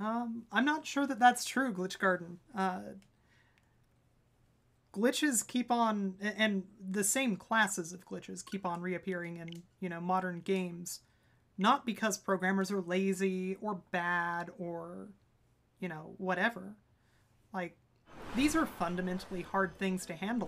I'm not sure that that's true, Glitch Garden. Glitches keep on, and the same classes of glitches keep on reappearing in, you know, modern games. Not because programmers are lazy or bad or, you know, whatever. Like, these are fundamentally hard things to handle.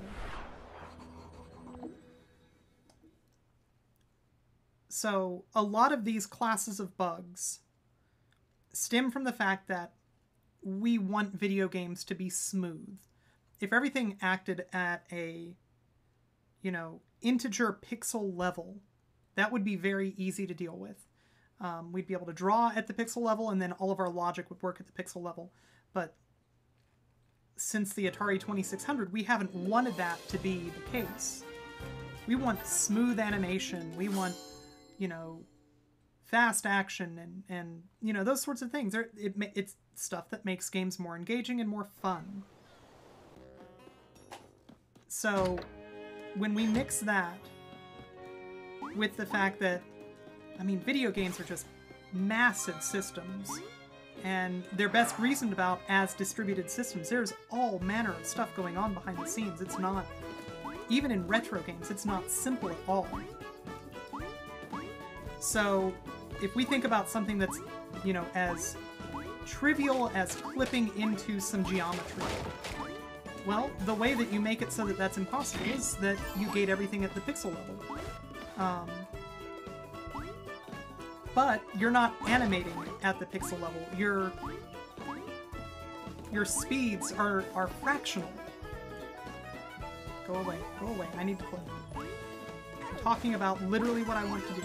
So, a lot of these classes of bugs stem from the fact that we want video games to be smooth. If everything acted at a, you know, integer pixel level, that would be very easy to deal with. We'd be able to draw at the pixel level, and then all of our logic would work at the pixel level. But since the Atari 2600, we haven't wanted that to be the case. We want smooth animation. We want, you know, fast action and you know, those sorts of things. It's stuff that makes games more engaging and more fun. So when we mix that with the fact that, I mean, video games are just massive systems, and they're best reasoned about as distributed systems. There's all manner of stuff going on behind the scenes. It's not, even in retro games, it's not simple at all. So if we think about something that's, you know, as trivial as clipping into some geometry, well, the way that you make it so that that's impossible is that you gate everything at the pixel level. But you're not animating at the pixel level. Your speeds are fractional. Go away, go away. I need to play. I'm talking about literally what I want to do.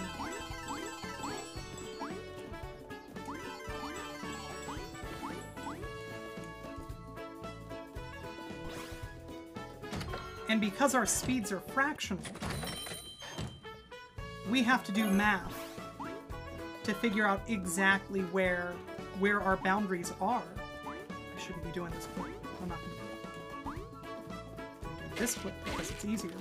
And because our speeds are fractional, we have to do math to figure out exactly where our boundaries are. I shouldn't be doing this flip. I'm not going to do it. I'm doing this flip because it's easier.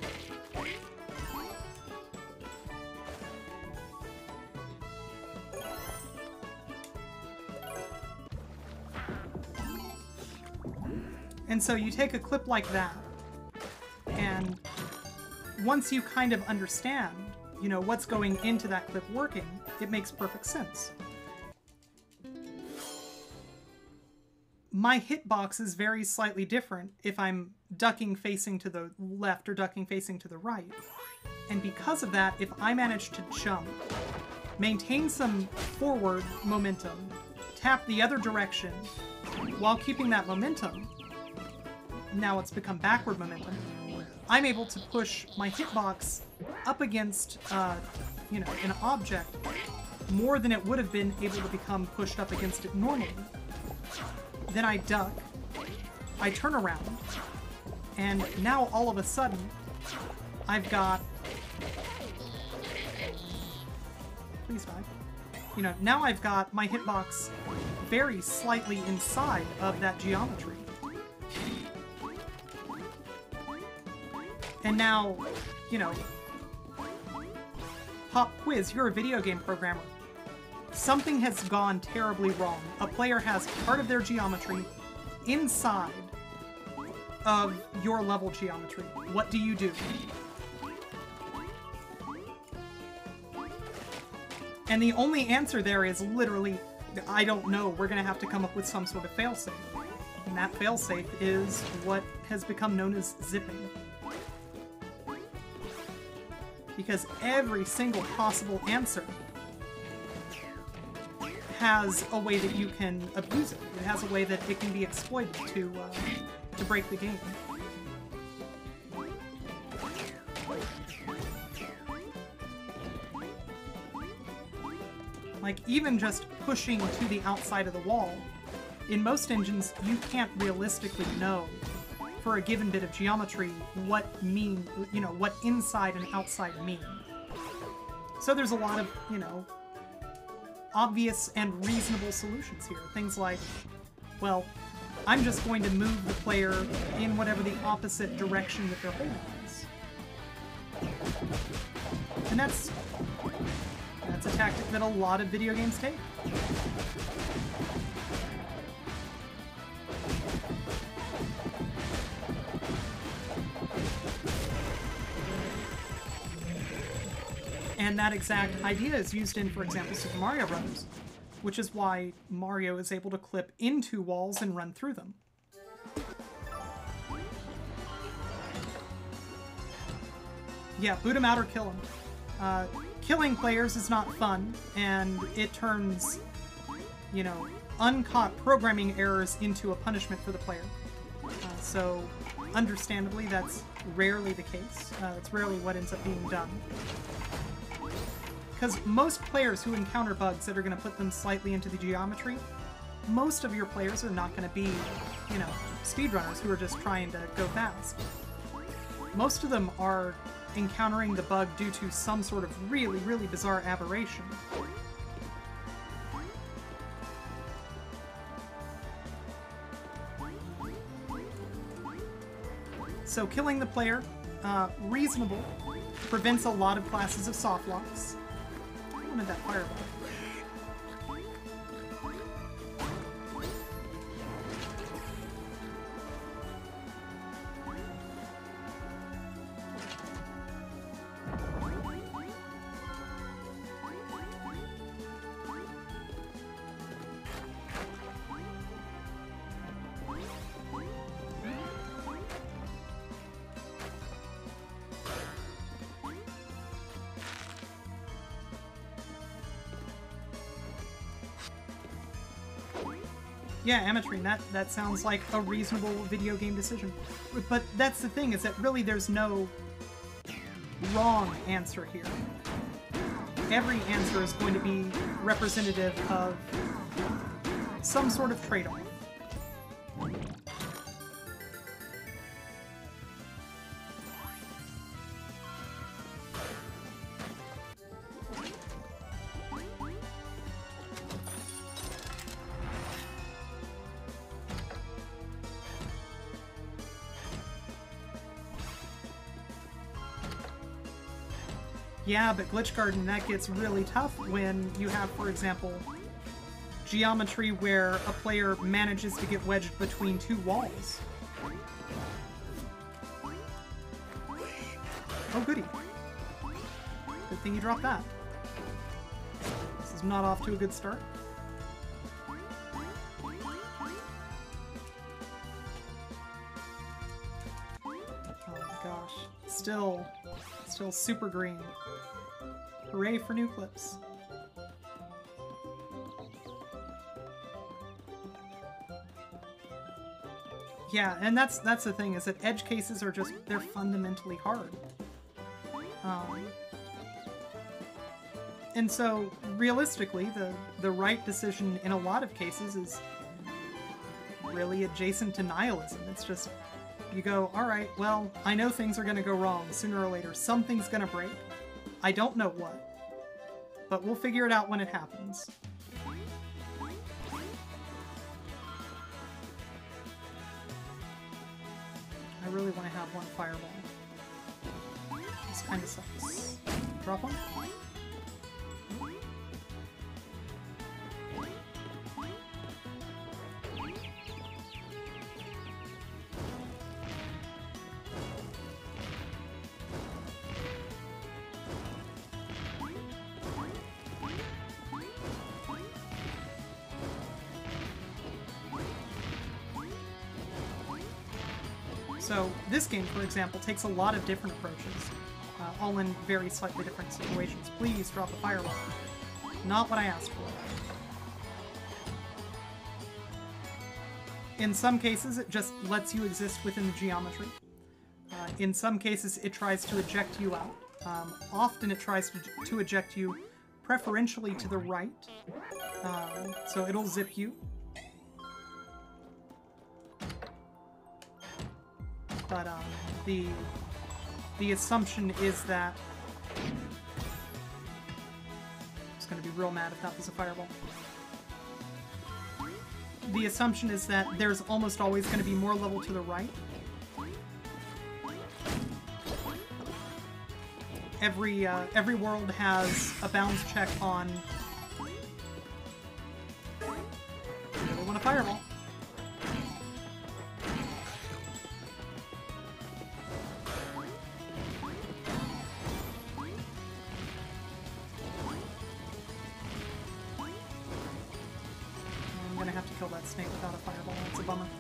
And so you take a clip like that, and once you kind of understand, you know, what's going into that clip working, it makes perfect sense. My hitbox is very slightly different if I'm ducking facing to the left or ducking facing to the right. And because of that, if I manage to jump, maintain some forward momentum, tap the other direction while keeping that momentum, now it's become backward momentum, I'm able to push my hitbox up against, you know, an object more than it would have been able to become pushed up against it normally. Then I duck, I turn around, and now all of a sudden, I've got... Please die. You know, now I've got my hitbox very slightly inside of that geometry. And now, you know, pop quiz, you're a video game programmer. Something has gone terribly wrong. A player has part of their geometry inside of your level geometry. What do you do? And the only answer there is literally, I don't know, we're gonna have to come up with some sort of failsafe. And that failsafe is what has become known as zipping. Because every single possible answer has a way that you can abuse it. It has a way that it can be exploited to break the game. Like, even just pushing to the outside of the wall, in most engines, you can't realistically know for a given bit of geometry what what inside and outside mean. So there's a lot of, you know, obvious and reasonable solutions here. Things like, well, I'm just going to move the player in whatever the opposite direction that they're holding is. And that's a tactic that a lot of video games take. And that exact idea is used in, for example, Super Mario Bros., which is why Mario is able to clip into walls and run through them. Yeah, boot him out or kill him. Killing players is not fun, and it turns, you know, uncaught programming errors into a punishment for the player. So, understandably, that's rarely the case. It's rarely what ends up being done. Because most players who encounter bugs that are going to put them slightly into the geometry, most of your players are not going to be, you know, speedrunners who are just trying to go fast. Most of them are encountering the bug due to some sort of really, really bizarre aberration. So killing the player, reasonable, prevents a lot of classes of softlocks. I wanted that fireball. Yeah, Ametrine, that sounds like a reasonable video game decision. But that's the thing, is that really there's no wrong answer here. Every answer is going to be representative of some sort of trade-off. Yeah, but Glitch Garden, that gets really tough when you have, for example, geometry where a player manages to get wedged between two walls. Oh, goody. Good thing you dropped that. This is not off to a good start. Oh my gosh. Still super green. Hooray for new clips. Yeah, and that's the thing, is that edge cases are just, they're fundamentally hard. And so, realistically, the right decision in a lot of cases is really adjacent to nihilism. It's just, you go, alright, well, I know things are gonna go wrong sooner or later. Something's gonna break. I don't know what. But we'll figure it out when it happens. I really want to have one fireball. This kind of sucks. Drop one? So this game, for example, takes a lot of different approaches, all in very slightly different situations. Please drop a fireball. Not what I asked for. In some cases, it just lets you exist within the geometry. In some cases, it tries to eject you out. Often it tries to eject you preferentially to the right, so it'll zip you. But the assumption is that... I was going to be real mad if that was a fireball. The assumption is that there's almost always going to be more level to the right. Every world has a bounds check on... I really want a fireball. to kill that snake without a fireball. It's a bummer.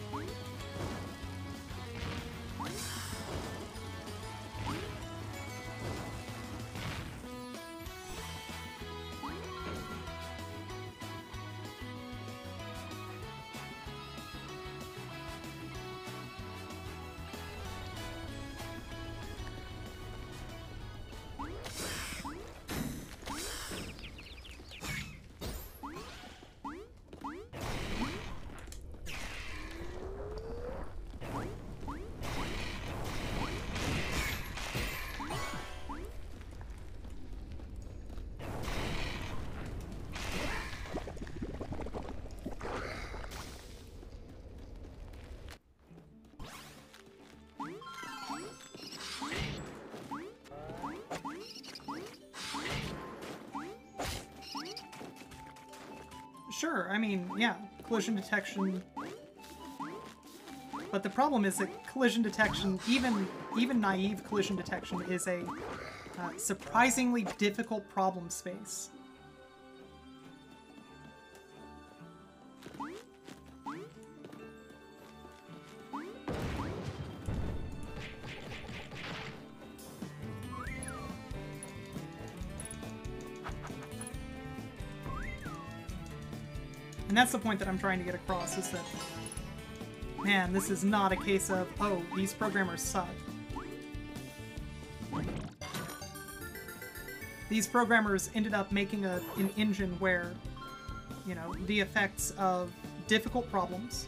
Sure, I mean, yeah, collision detection. But the problem is that collision detection, even naive collision detection, is a surprisingly difficult problem space. And that's the point that I'm trying to get across, is that, man, this is not a case of, oh, these programmers suck. These programmers ended up making an engine where, you know, the effects of difficult problems,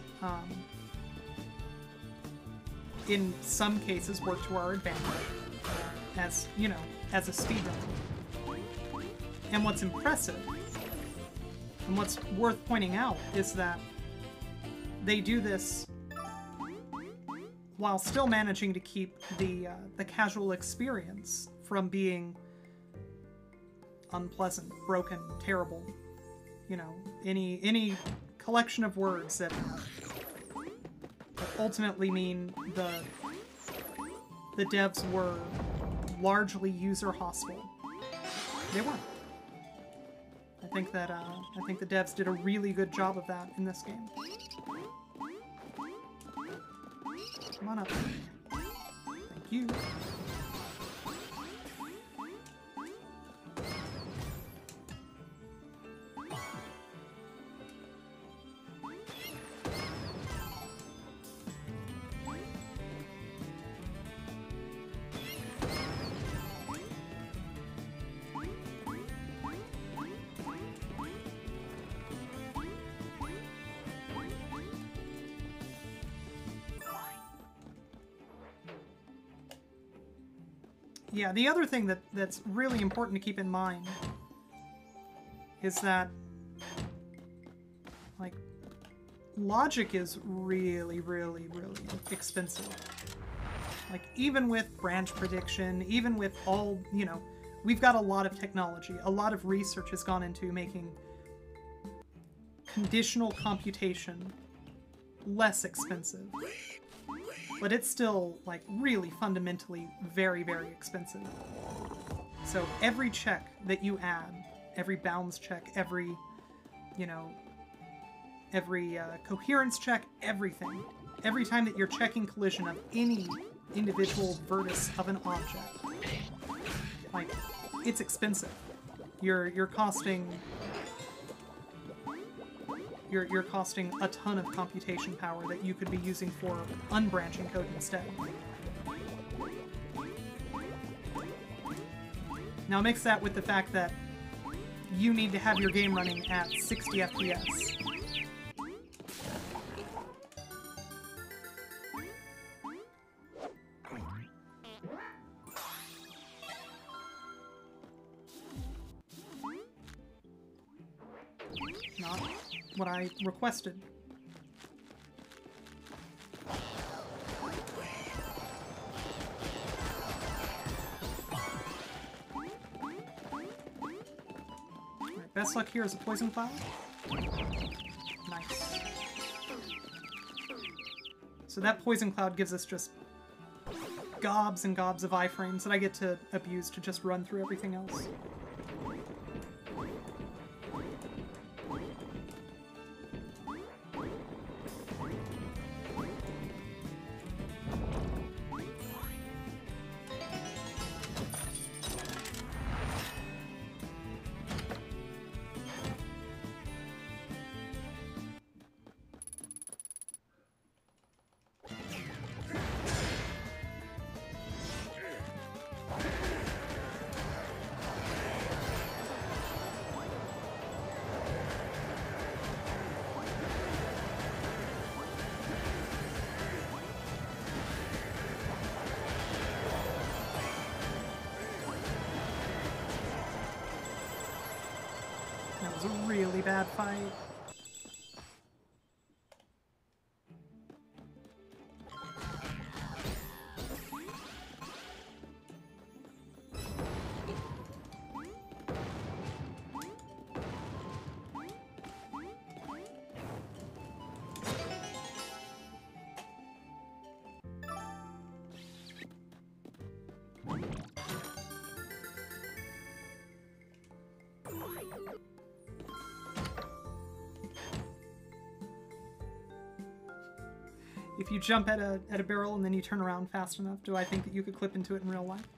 in some cases work to our advantage, as, you know, as a speedrunner. And what's impressive, and what's worth pointing out, is that they do this while still managing to keep the casual experience from being unpleasant, broken, terrible. You know, any collection of words that ultimately mean the devs were largely user hostile. They weren't. I think the devs did a really good job of that in this game. Come on up. Thank you. Yeah, the other thing that's really important to keep in mind is that, like, logic is really, really, really expensive. Like, even with branch prediction, even with all, you know, we've got a lot of technology, a lot of research has gone into making conditional computation less expensive. But it's still, like, really fundamentally very, very expensive. So every check that you add, every bounds check, every, you know, every coherence check, everything, every time that you're checking collision of any individual vertex of an object, like, it's expensive. You're costing a ton of computation power that you could be using for unbranching code instead. Now mix that with the fact that you need to have your game running at 60 FPS. Not what I requested. Alright, best luck here is a poison cloud. Nice. So that poison cloud gives us just gobs and gobs of iframes that I get to abuse to just run through everything else. That was a really bad fight. If you jump at a barrel and then you turn around fast enough, do I think that you could clip into it in real life?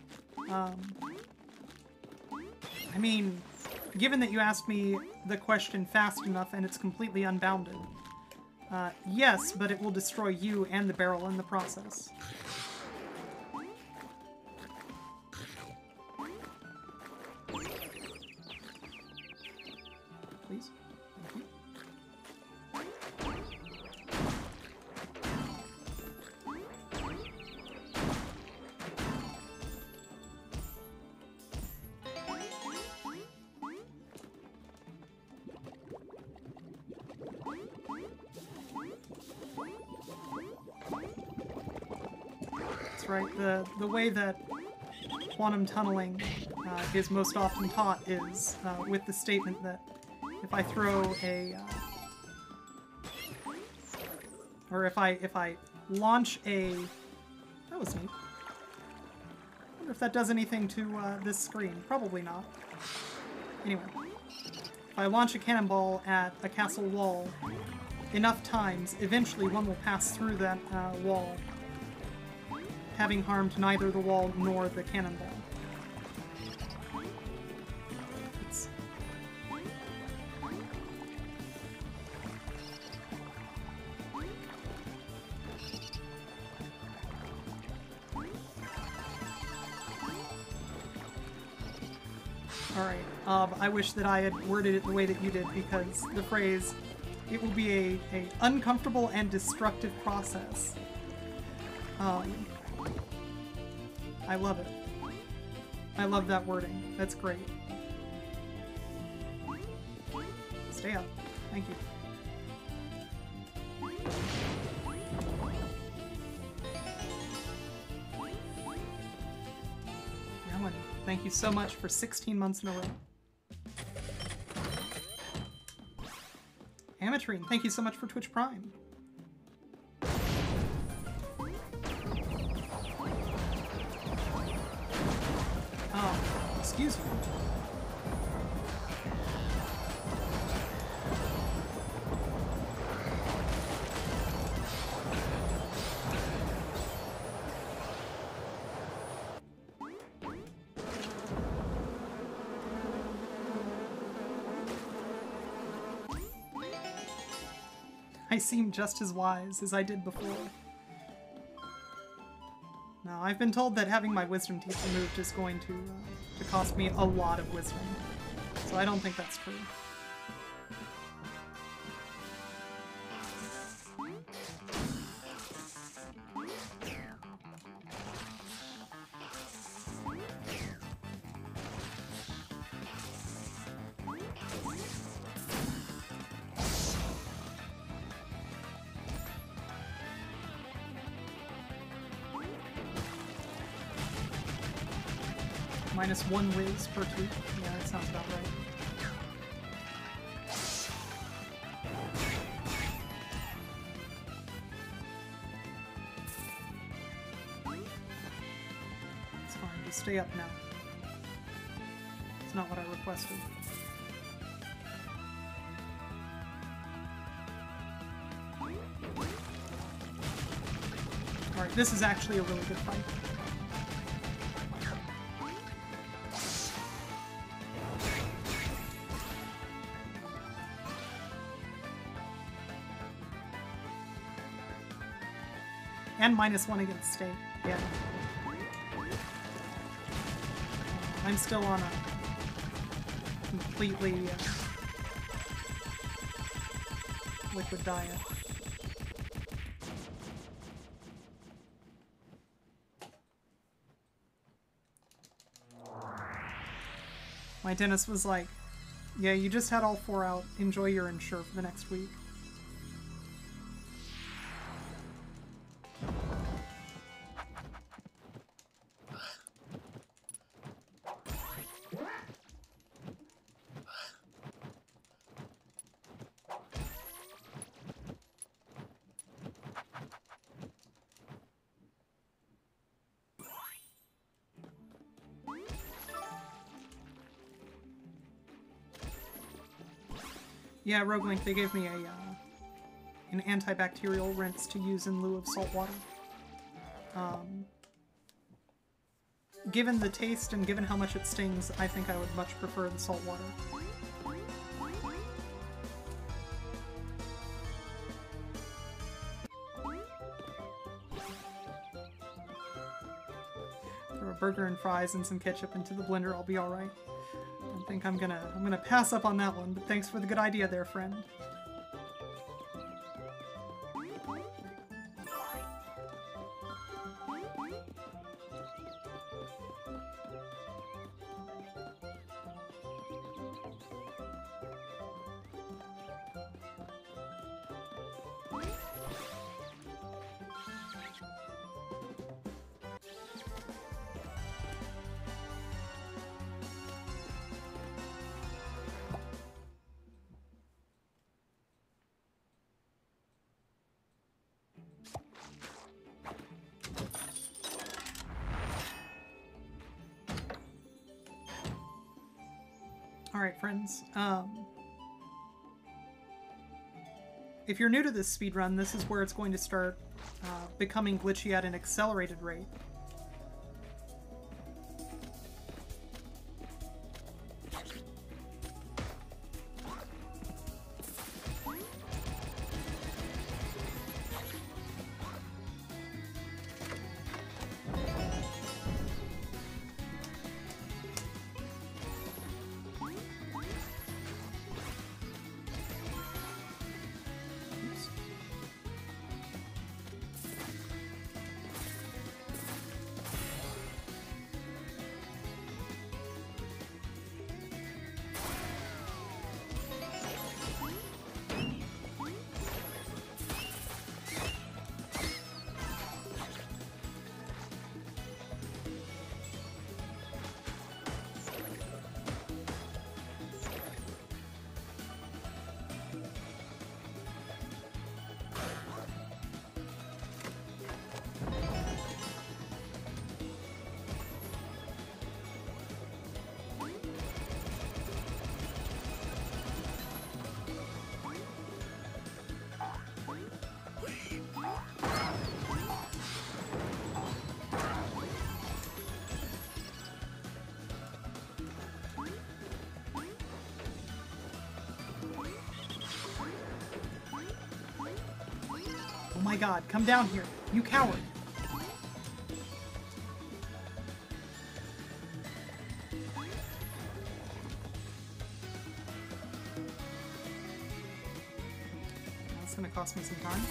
I mean, given that you asked me the question fast enough and it's completely unbounded, yes, but it will destroy you and the barrel in the process. Please? Thank you. Right, the way that quantum tunneling is most often taught is with the statement that if I throw a or if I launch a that was neat. I wonder if that does anything to this screen. Probably not. Anyway, if I launch a cannonball at a castle wall enough times, eventually one will pass through that wall, having harmed neither the wall nor the cannonball. It's... Alright, I wish that I had worded it the way that you did, because the phrase, "it will be a uncomfortable and destructive process." I love it. I love that wording. That's great. Stay up. Thank you. Rowan, thank you so much for 16 months in a row. Amatrine, thank you so much for Twitch Prime. Oh, excuse me. I seem just as wise as I did before. Now, I've been told that having my wisdom teeth removed is going to cost me a lot of wisdom, so I don't think that's true. Minus one whiz per tooth. Yeah, that sounds about right. It's fine, just stay up now. It's not what I requested. Alright, this is actually a really good fight. And minus one against state, yeah. I'm still on a completely liquid diet. My dentist was like, Yeah, you just had all 4 out. Enjoy your Ensure for the next week. Yeah, Rogue Link, they gave me an antibacterial rinse to use in lieu of salt water. Given the taste and given how much it stings, I think I would much prefer the salt water. Throw a burger and fries and some ketchup into the blender, I'll be alright. I think I'm gonna pass up on that one, but thanks for the good idea there, friend. Alright, friends. If you're new to this speedrun, this is where it's going to start becoming glitchy at an accelerated rate. Oh my god, come down here, you coward! That's gonna cost me some time.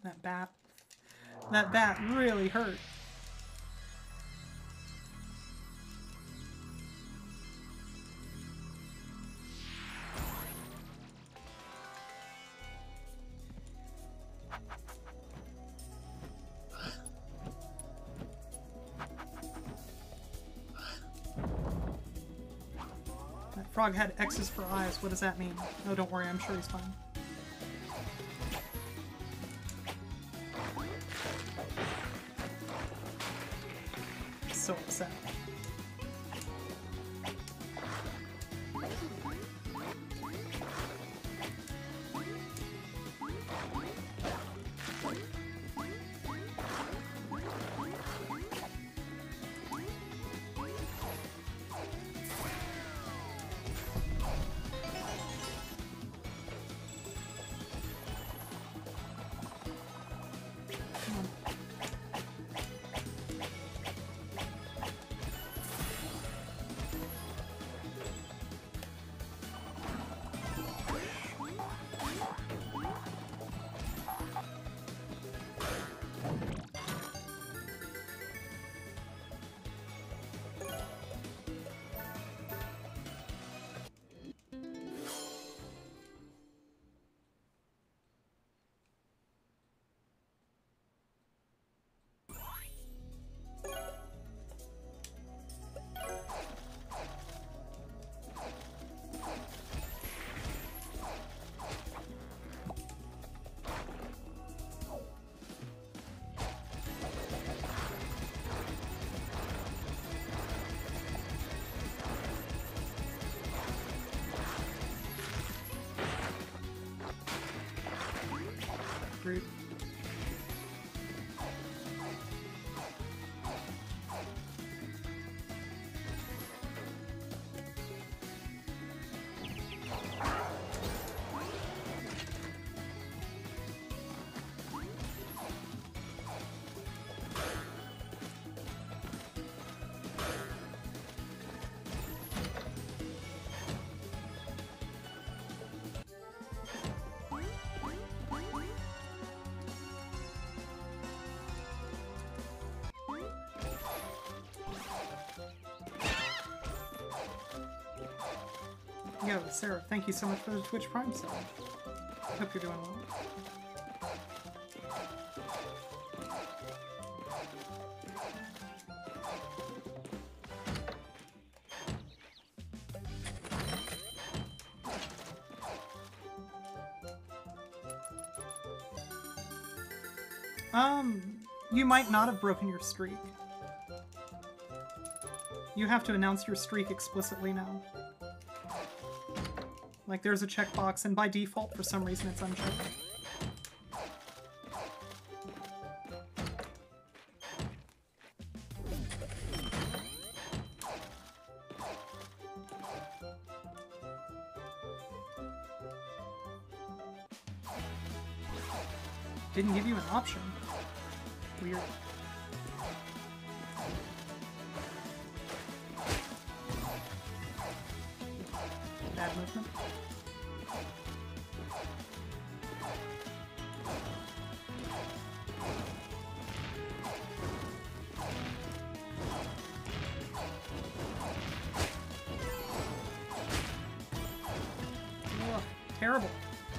That bat really hurt. That frog had X's for eyes. What does that mean? Oh, don't worry. I'm sure he's fine. So upset. Rude. Yo, Sarah, thank you so much for the Twitch Prime sub. Hope you're doing well. You might not have broken your streak. You have to announce your streak explicitly now. Like, there's a checkbox, and by default, for some reason, it's unchecked. Didn't give you an option. Weird. Bad movement. Ugh, terrible.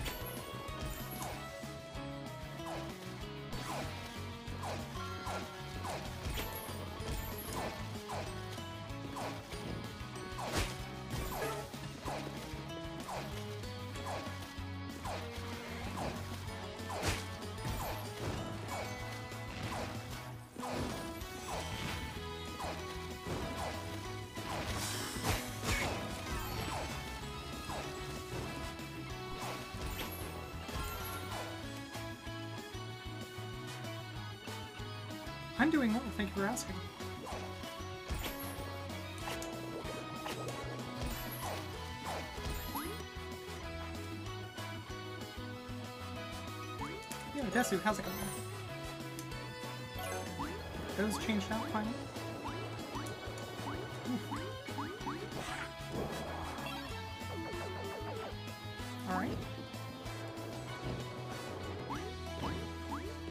I'm doing well, thank you for asking. Yeah, Desu, how's it going? Those changed out finally? Alright.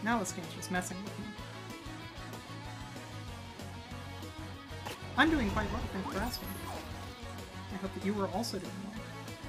Now this game's just messing with me. I'm doing quite well, thanks for asking. I hope that you were also doing well.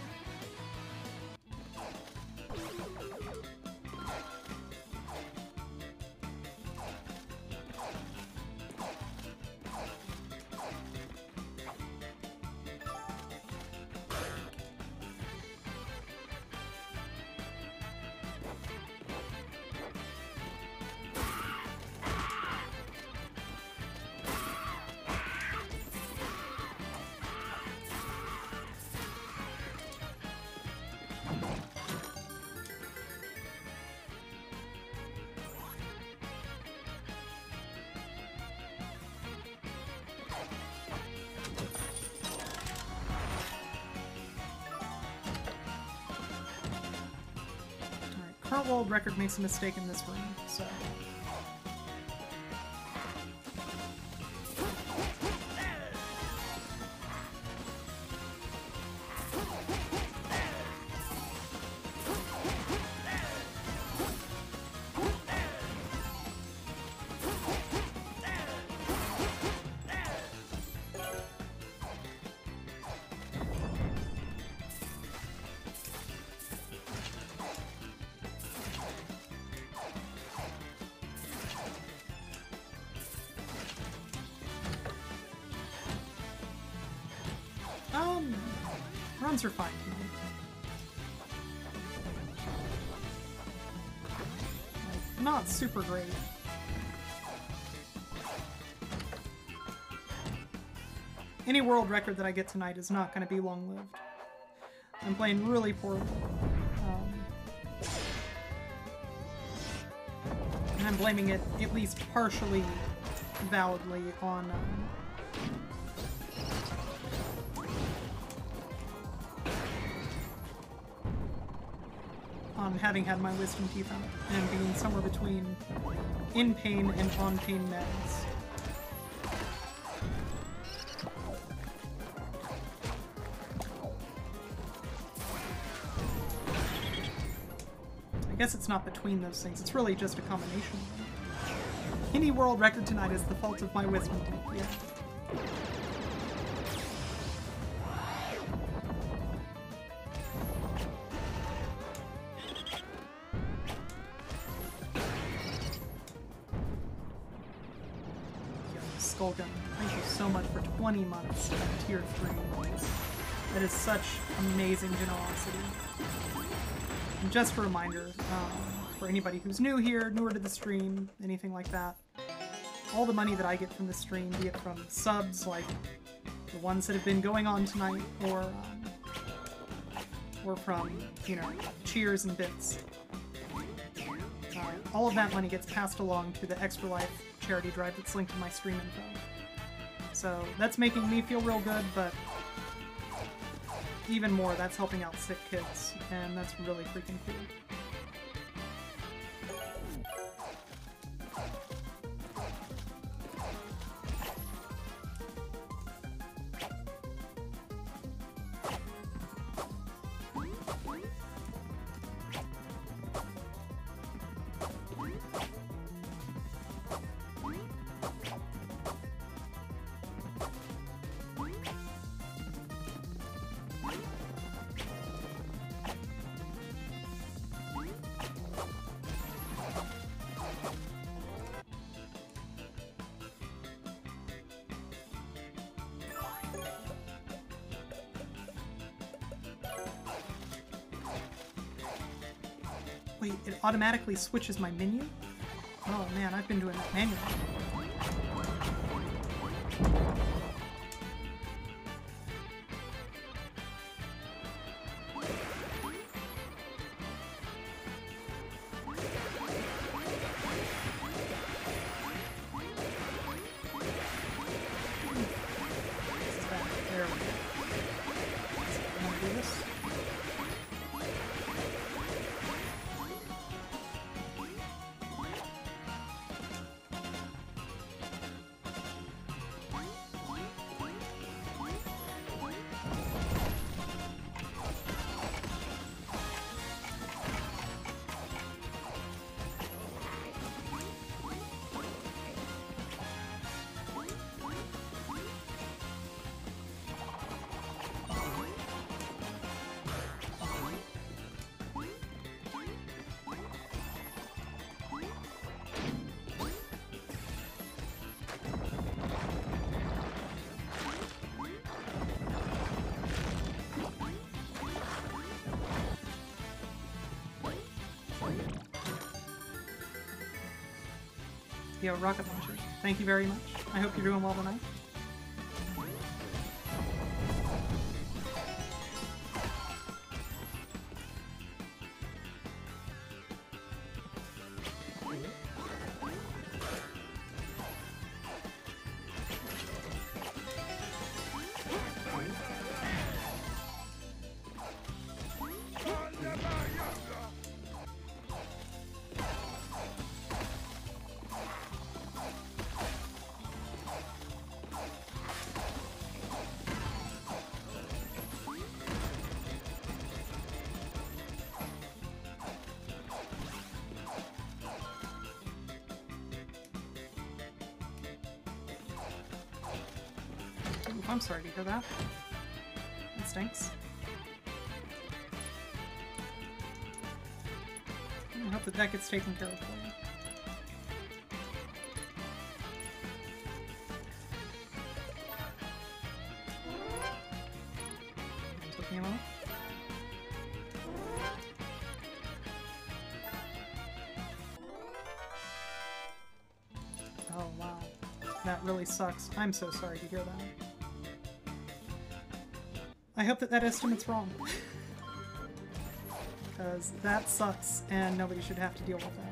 Current world record makes a mistake in this room, so... Runs are fine tonight. Like, not super great. Any world record that I get tonight is not going to be long-lived. I'm playing really poorly. And I'm blaming it, at least partially, validly, on having had my wisdom teeth out and being somewhere between in pain and on pain meds. I guess it's not between those things, it's really just a combination. Any world record tonight is the fault of my wisdom teeth, yeah. Skullgun, thank you so much for 20 months at tier 3. That is such amazing generosity. And just a reminder, for anybody who's new here, newer to the stream, anything like that, all the money that I get from the stream, be it from subs like the ones that have been going on tonight, or from, you know, cheers and bits, all of that money gets passed along to the Extra Life charity drive that's linked in my stream info. So that's making me feel real good, but even more, that's helping out sick kids, and that's really freaking cool. Wait, it automatically switches my menu? Oh man, I've been doing that manually. There we go. I want to do this. Yo, rocket launcher. Thank you very much. I hope you're doing well tonight. I'm sorry to hear that. It stinks. I hope that gets taken care of for you. Took me a moment. Oh wow. That really sucks. I'm so sorry to hear that. I hope that estimate's wrong. Because that sucks, and nobody should have to deal with that.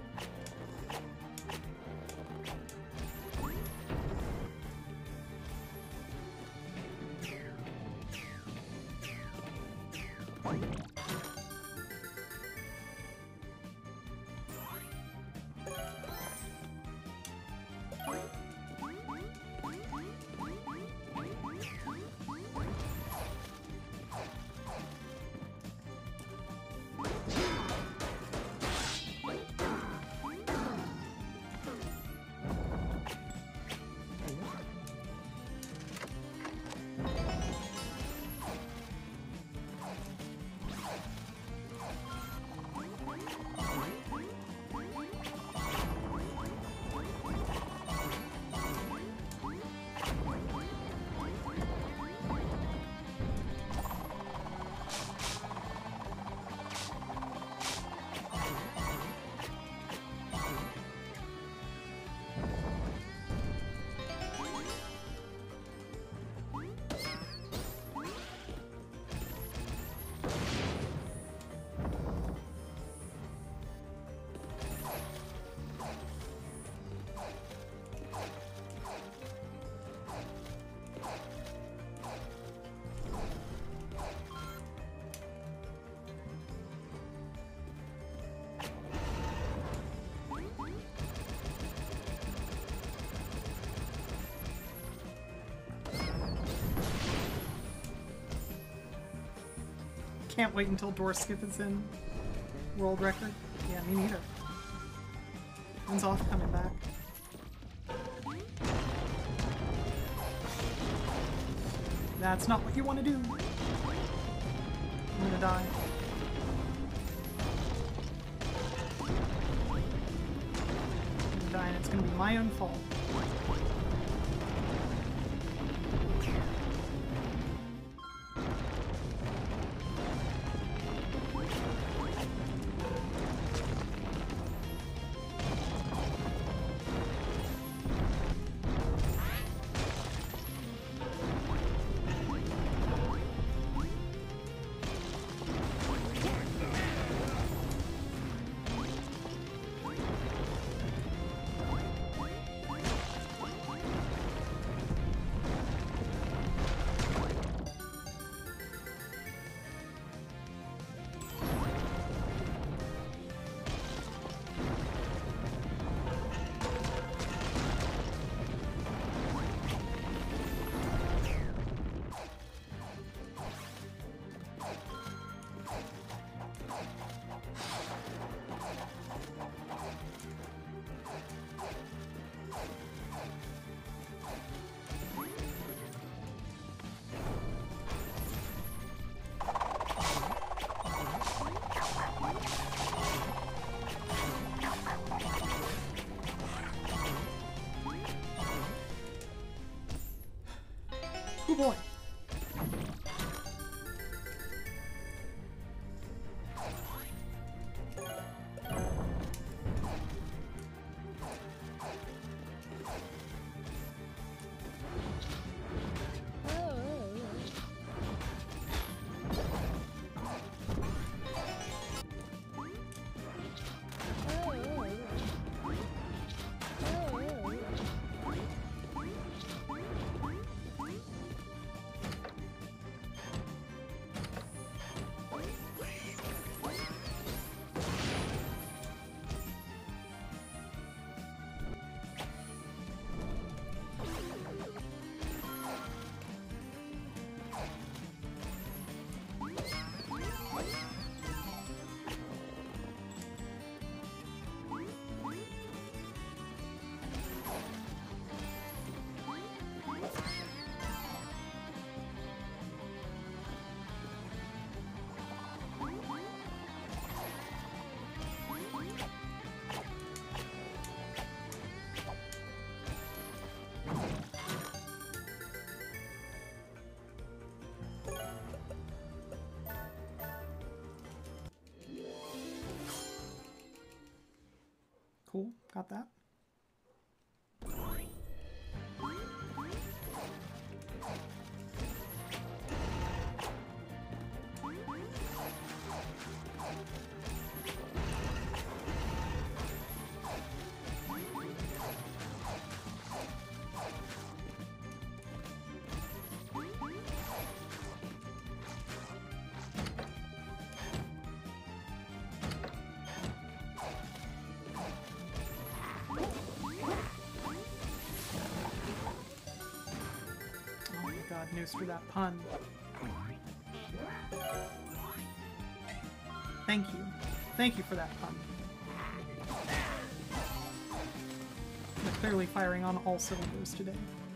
Can't wait until door skip is in world record. Yeah, me neither. When's off coming back? That's not what you want to do. I'm gonna die. I'm gonna die and it's gonna be my own fault. Oh boy. Got that. News for that pun. Thank you. Thank you for that pun. They're clearly firing on all cylinders today.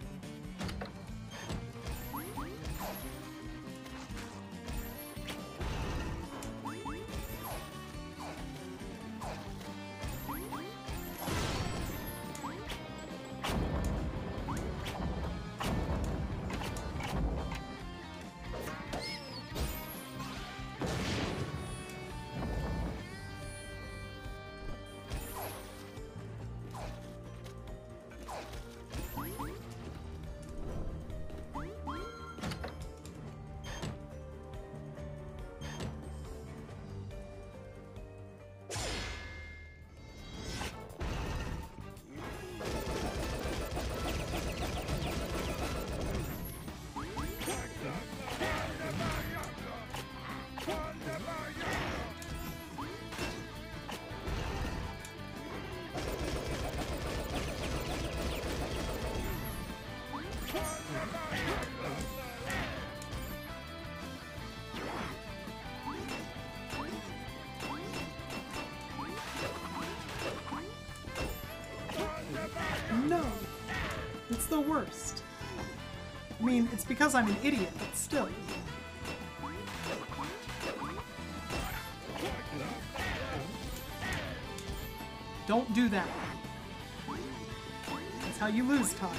No! It's the worst. I mean, it's because I'm an idiot, but still. Don't do that. That's how you lose time.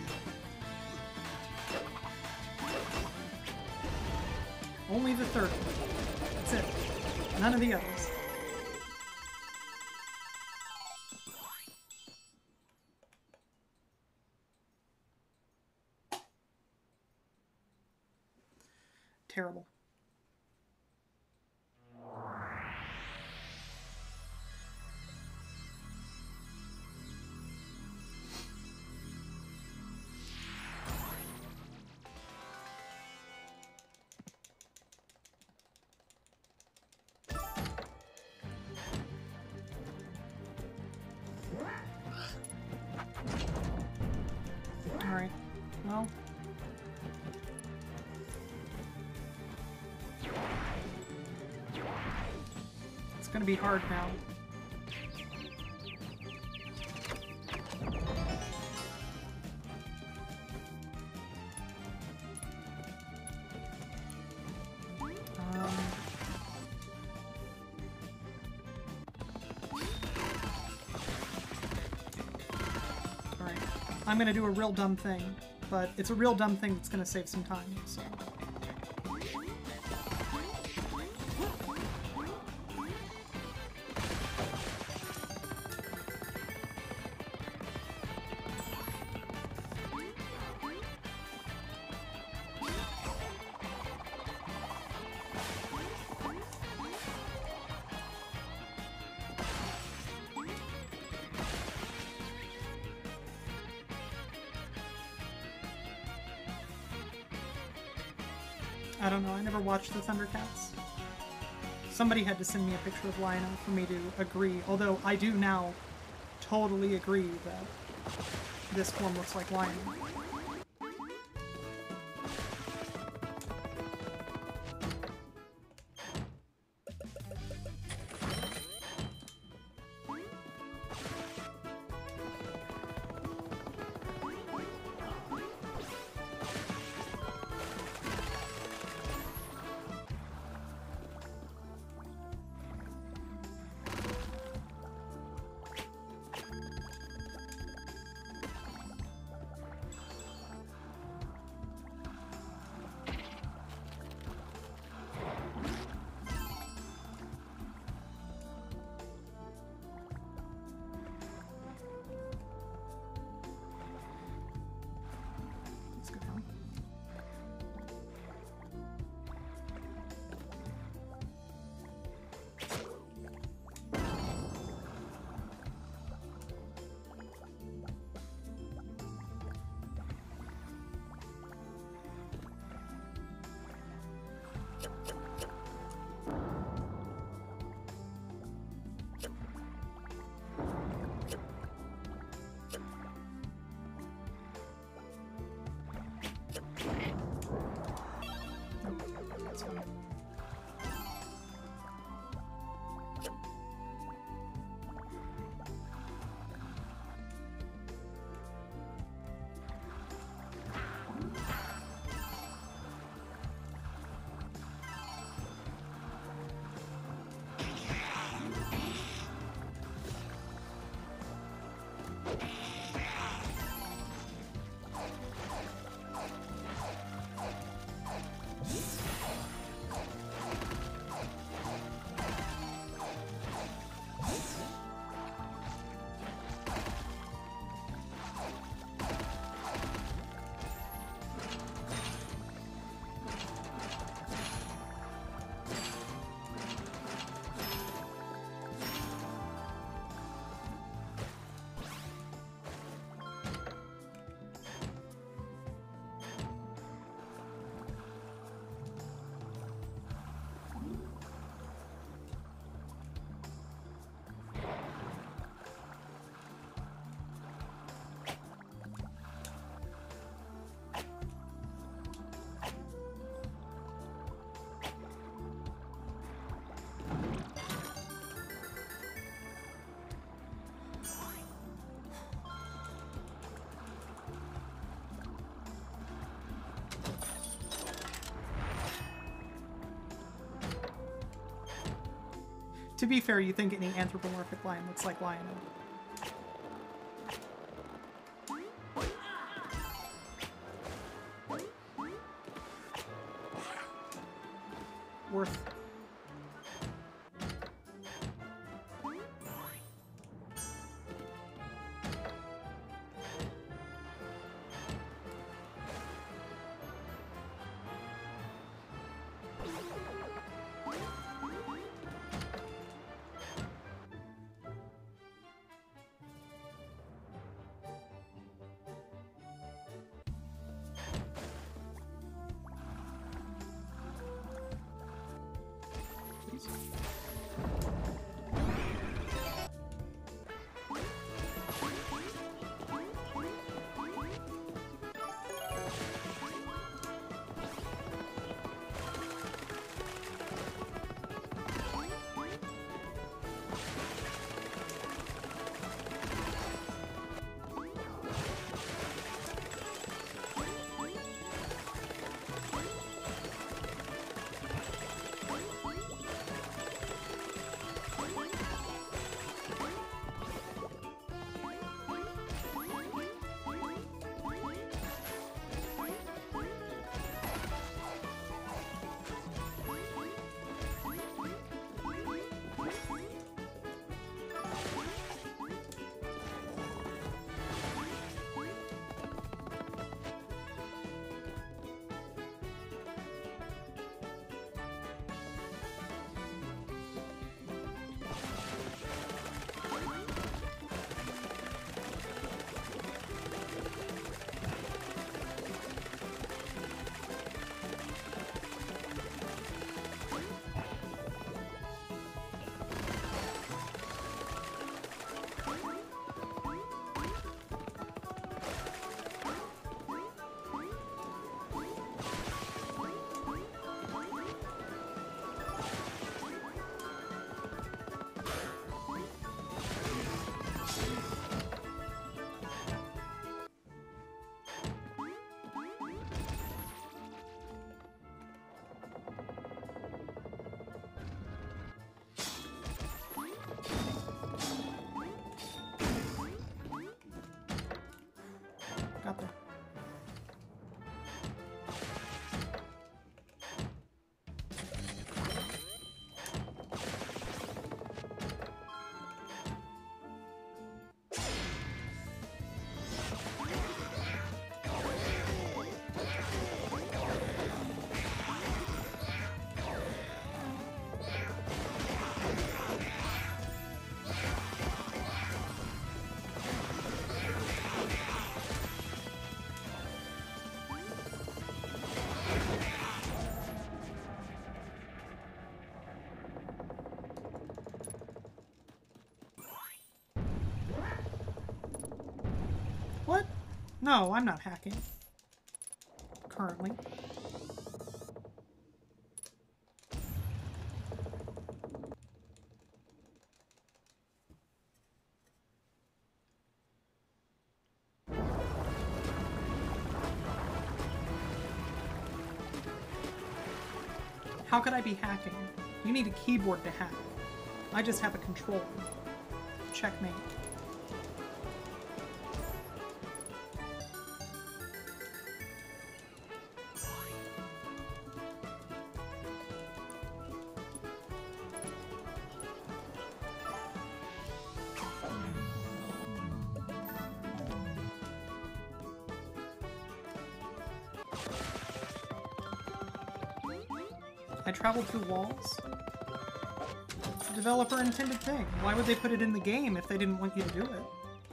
Only the third one. That's it. None of the others. Terrible. All right. Well. It's gonna be hard now. Alright. I'm gonna do a real dumb thing, but it's a real dumb thing that's gonna save some time, so... I don't know, I never watched the Thundercats. Somebody had to send me a picture of Lion-O for me to agree, although I do now totally agree that this form looks like Lion-O. To be fair, you think any anthropomorphic lion looks like Lionel. Worth. Got there. What? No, I'm not hacking. Currently. How could I be hacking? You need a keyboard to hack. I just have a controller. Checkmate. I traveled through walls? The developer intended thing. Why would they put it in the game if they didn't want you to do it?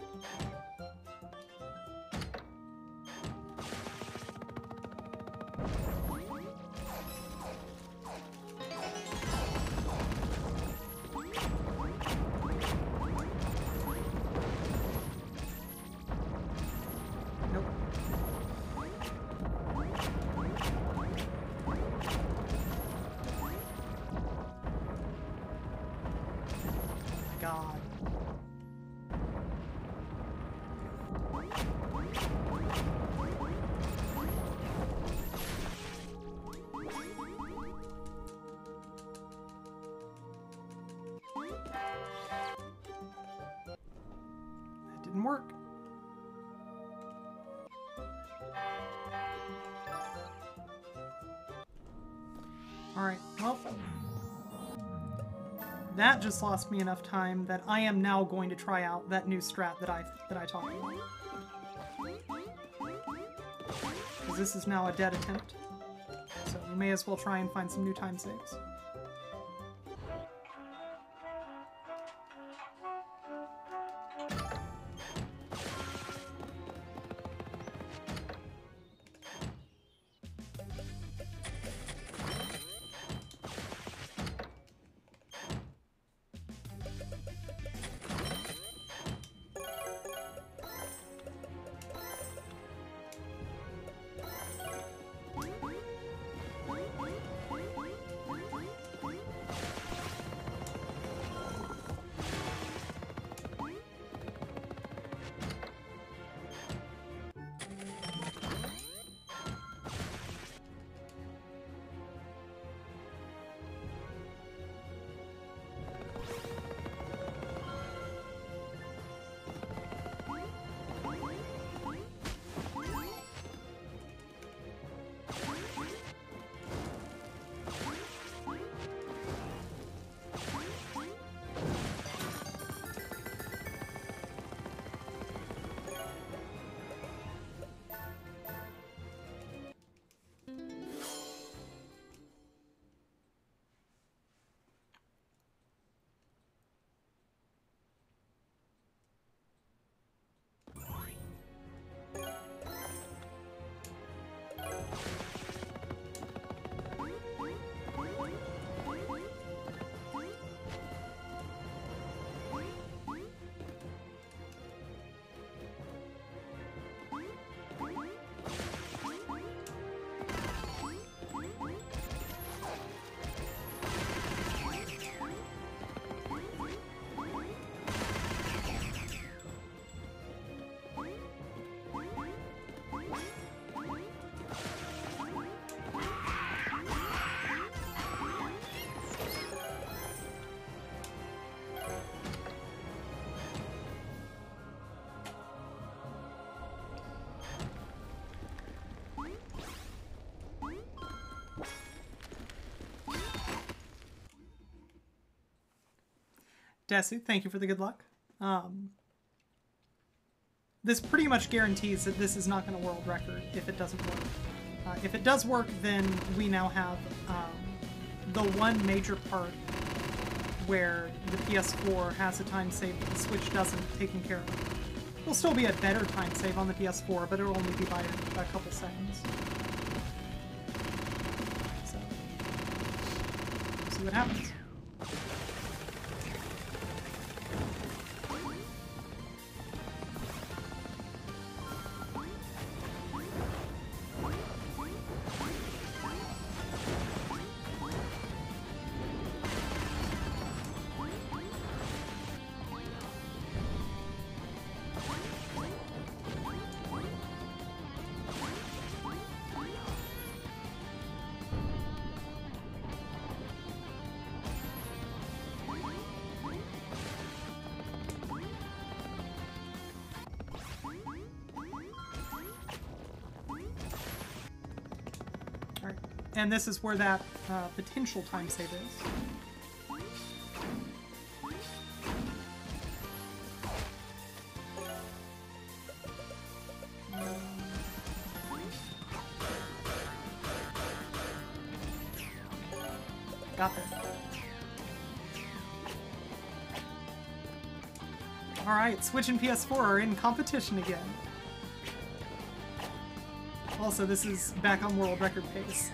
Nope. God. work. Alright, well, that just lost me enough time that I am now going to try out that new strat that I talked about. Because this is now a dead attempt. So we may as well try and find some new time saves. Desu, thank you for the good luck. This pretty much guarantees that this is not going to world record if it doesn't work. If it does work, then we now have the one major part where the PS4 has a time save that the Switch doesn't, taken care of. It'll still be a better time save on the PS4, but it'll only be by a couple seconds. So, see what happens. And this is where that potential time save is. Got there. Alright, Switch and PS4 are in competition again. Also, this is back on world record pace.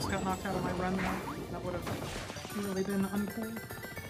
almost got knocked out of my run there. That would have really been uncool.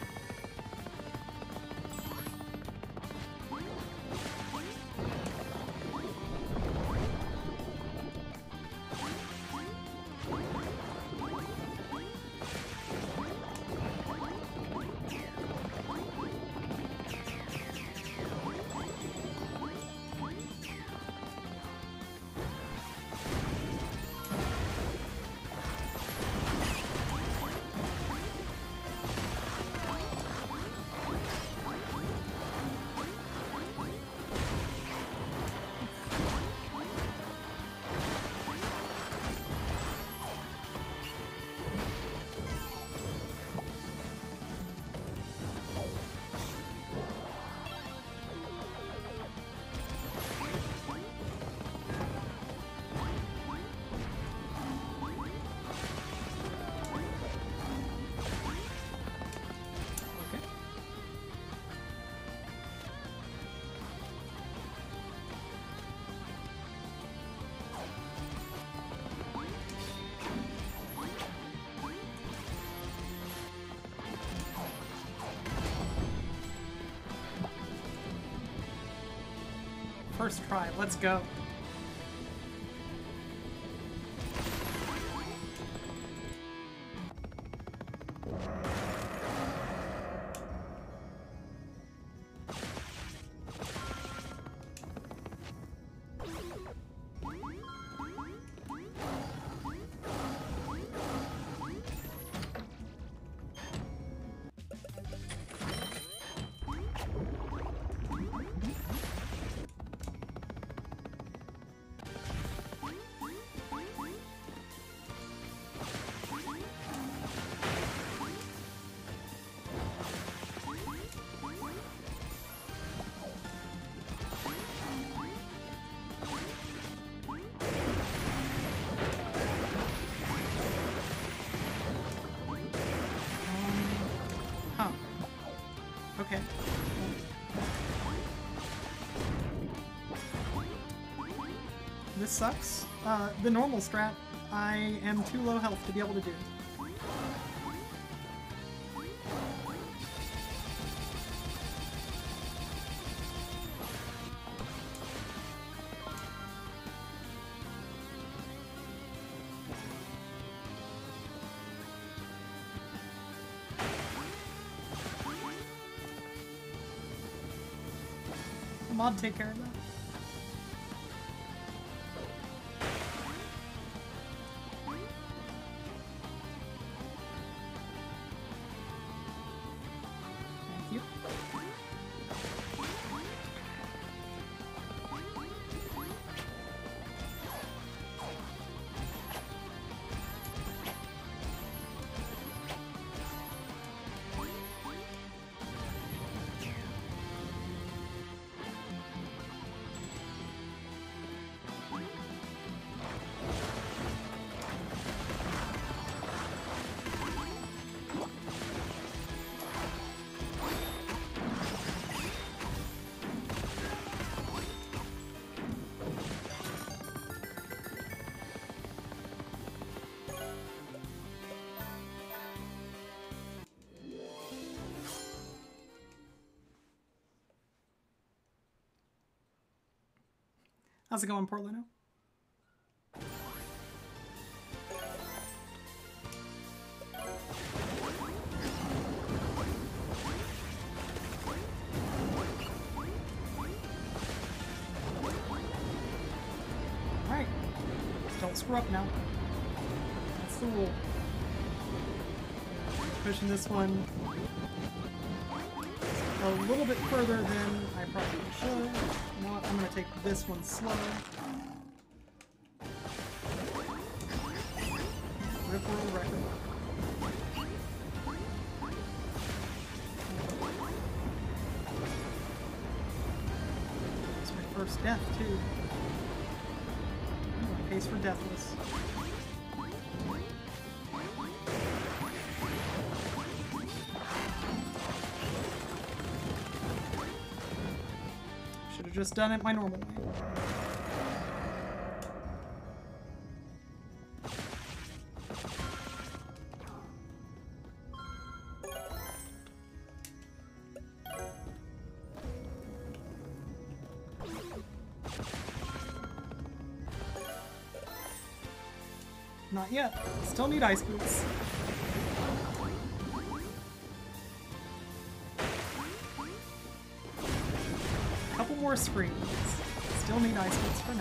First try, let's go. Okay. This sucks. The normal strat, I am too low health to be able to do. Mod take care of that. Thank you. How's it going, Portlino? Alright. Don't screw up now. That's the rule. Pushing this one a little bit further than I probably should. You know what? I'm going to take this one slow. Rip world record. It's my first death, too. Oh, pace for deathless. Just done it my normal way. Not yet. Still need ice boots. Couple more screens. Still need ice boots for now.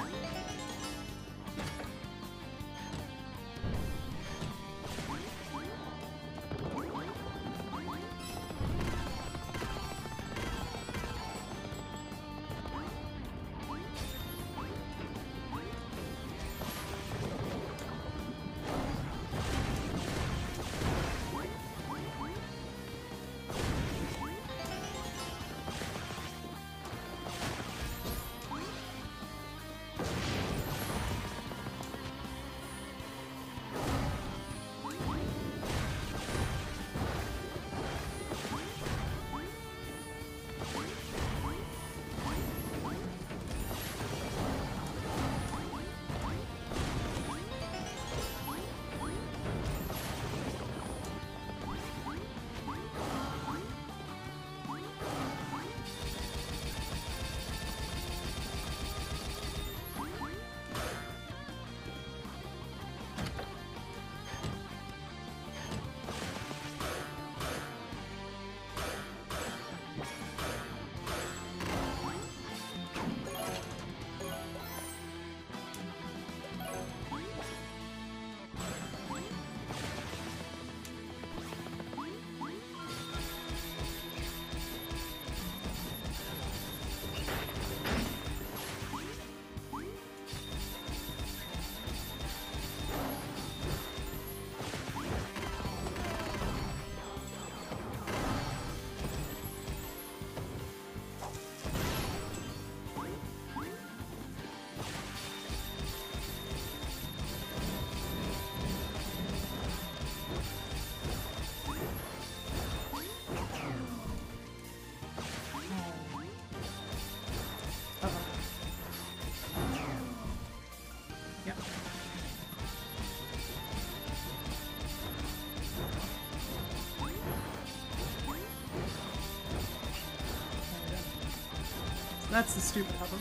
That's the stupid hover.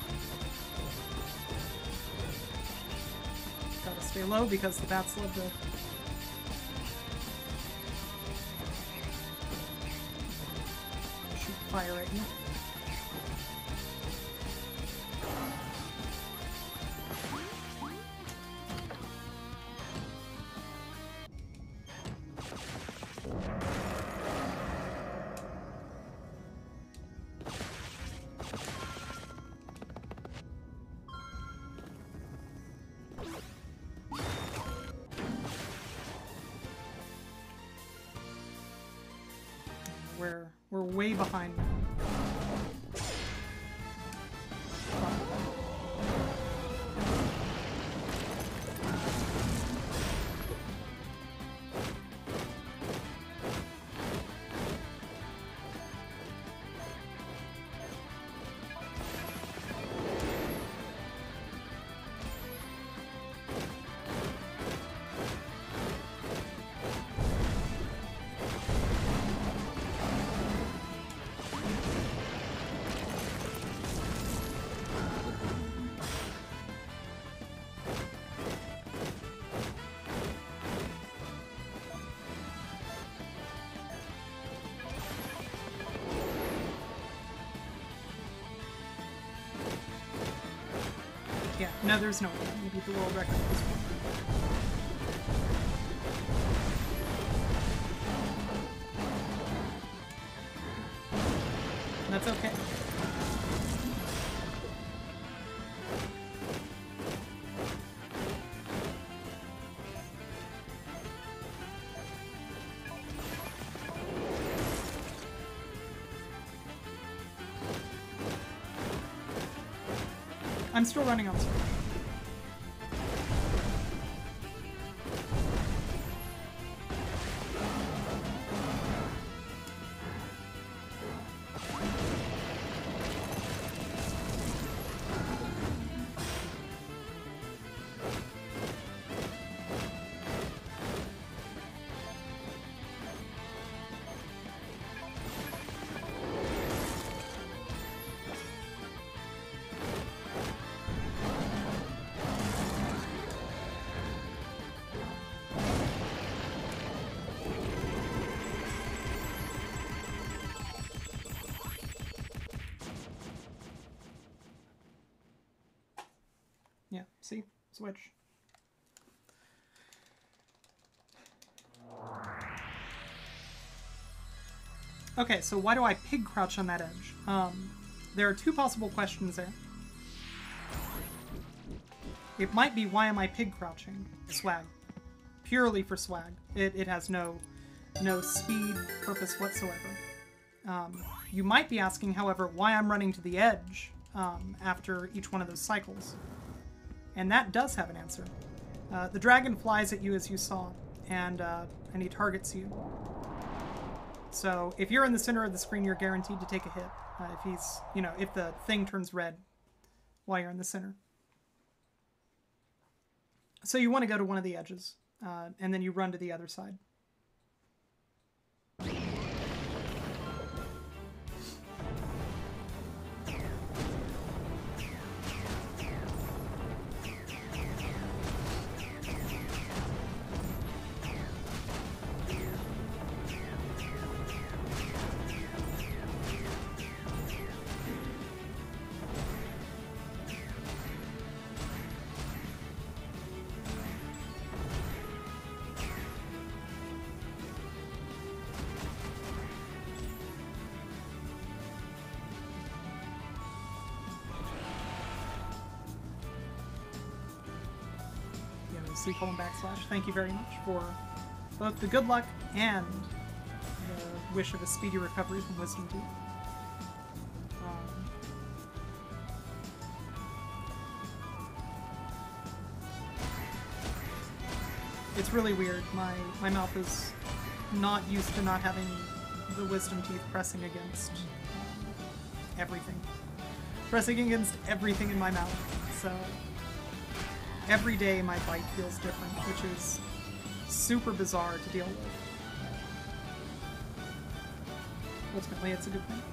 Gotta stay low because the bats love to shoot fire at you. We're way behind now. Yeah, no, there's no way you beat the world record at this point. That's okay. I'm still running on screen. Yeah, see? Switch. Okay, so why do I pig crouch on that edge? There are two possible questions there. It might be, why am I pig crouching? Swag. Purely for swag. It has no speed purpose whatsoever. You might be asking, however, why I'm running to the edge after each one of those cycles. And that does have an answer. The dragon flies at you as you saw, and he targets you. So if you're in the center of the screen, you're guaranteed to take a hit. If the thing turns red while you're in the center. So you want to go to one of the edges, and then you run to the other side. // Thank you very much for both the good luck and the wish of a speedy recovery from Wisdom Teeth. It's really weird. My mouth is not used to not having the Wisdom Teeth pressing against everything. Pressing against everything in my mouth. So every day my bite feels different, which is super bizarre to deal with. Ultimately, it's a good thing.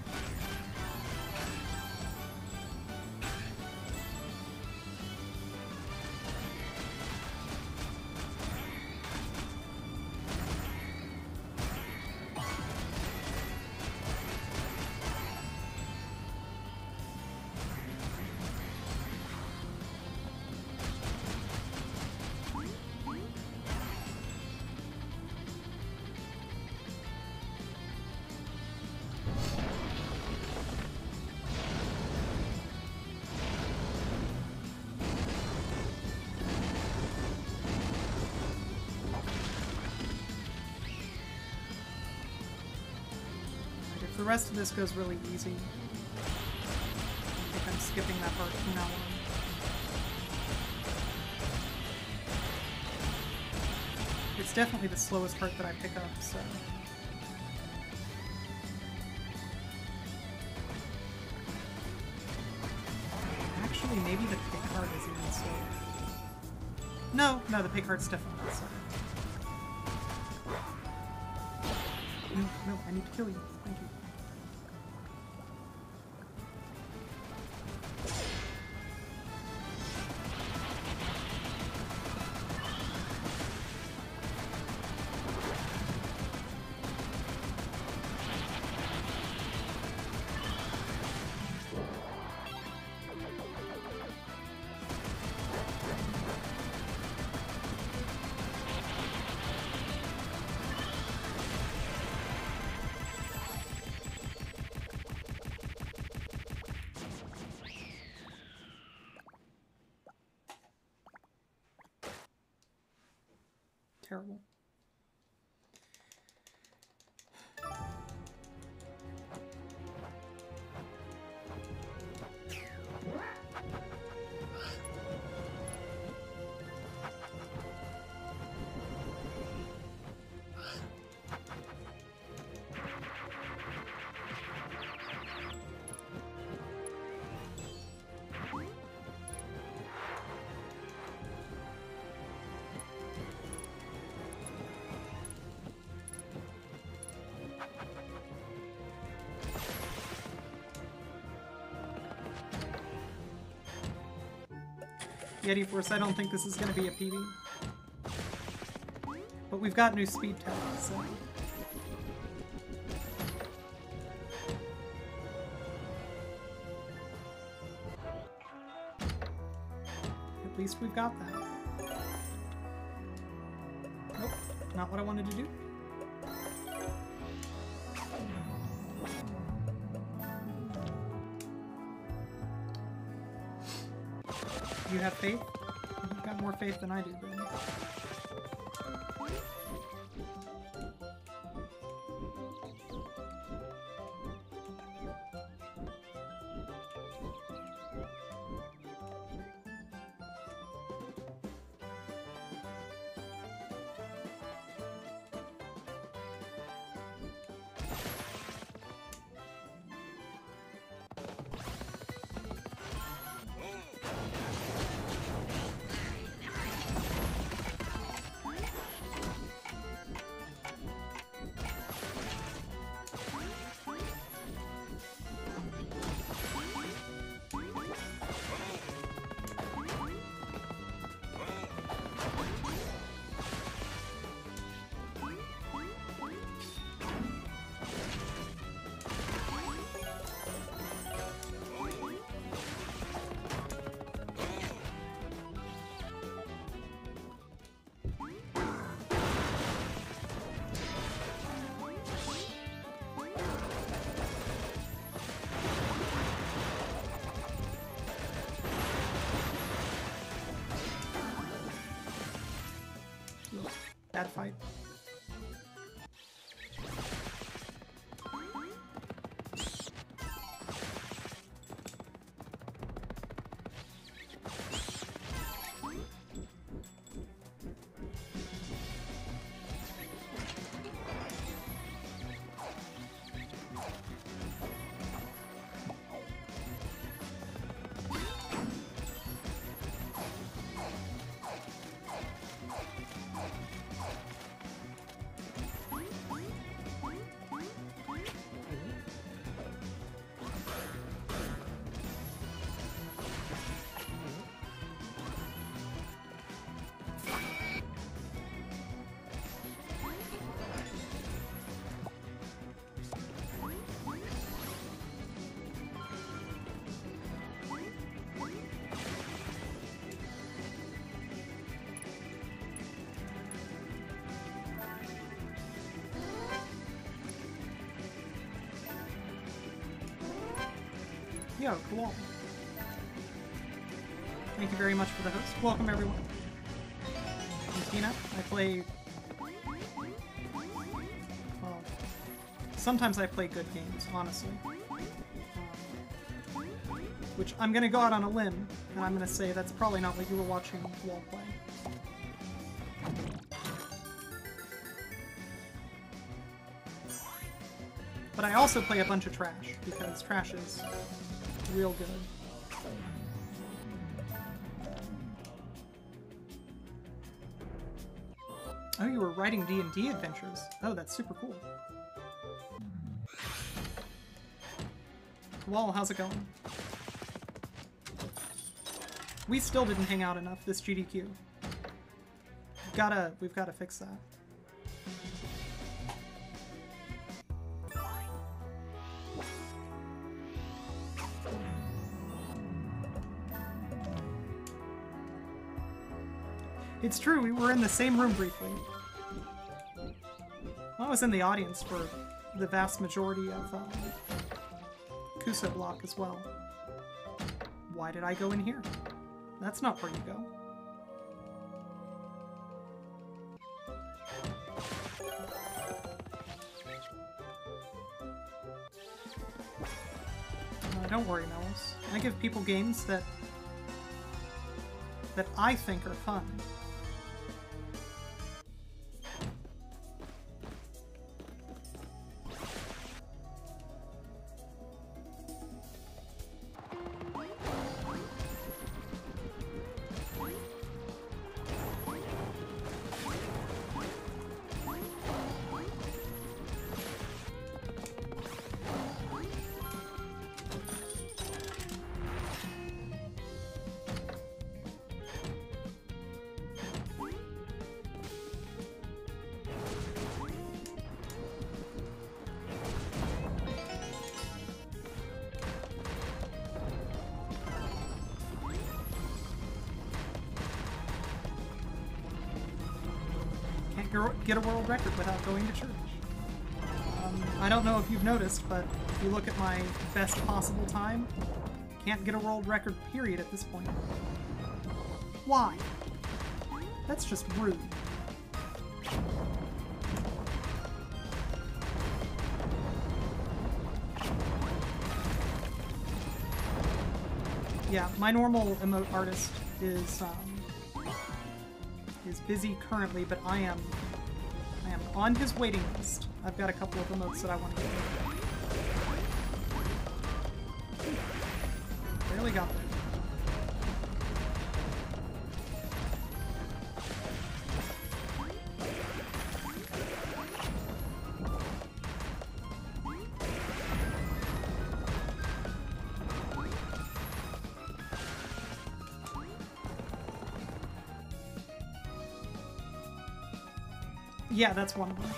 The rest of this goes really easy. I think I'm skipping that part from now on. It's definitely the slowest part that I pick up, so... Actually, maybe the pick card is even slower. No, the pick card's definitely not slower. No, I need to kill you. Thank you. Terrible. Yeti Force, I don't think this is going to be a PB. But we've got new speed tech, so... least we've got that. Nope, not what I wanted to do. You have faith? You've got more faith than I do, Ben. Bad fight. Yeah, cool. Thank you very much for the host. Welcome, everyone. I'm Tina. I play... Well, sometimes I play good games, honestly. Which I'm gonna go out on a limb, and I'm gonna say that's probably not what you were watching Wall play. But I also play a bunch of trash, because trash is real good. Oh, you were writing D&D adventures. Oh, that's super cool. Wall, how's it going? We still didn't hang out enough this GDQ. We've gotta fix that. It's true, we were in the same room briefly. I was in the audience for the vast majority of Kuso Block as well. Why did I go in here? That's not where you go. Don't worry, Melis. I give people games that I think are fun. get a world record without going to church. I don't know if you've noticed, but if you look at my best possible time, can't get a world record, period, at this point. Why? That's just rude. Yeah, my normal emote artist is busy currently, but I am on his waiting list. I've got a couple of emotes that I want to get. Barely got there. Yeah, that's one of them.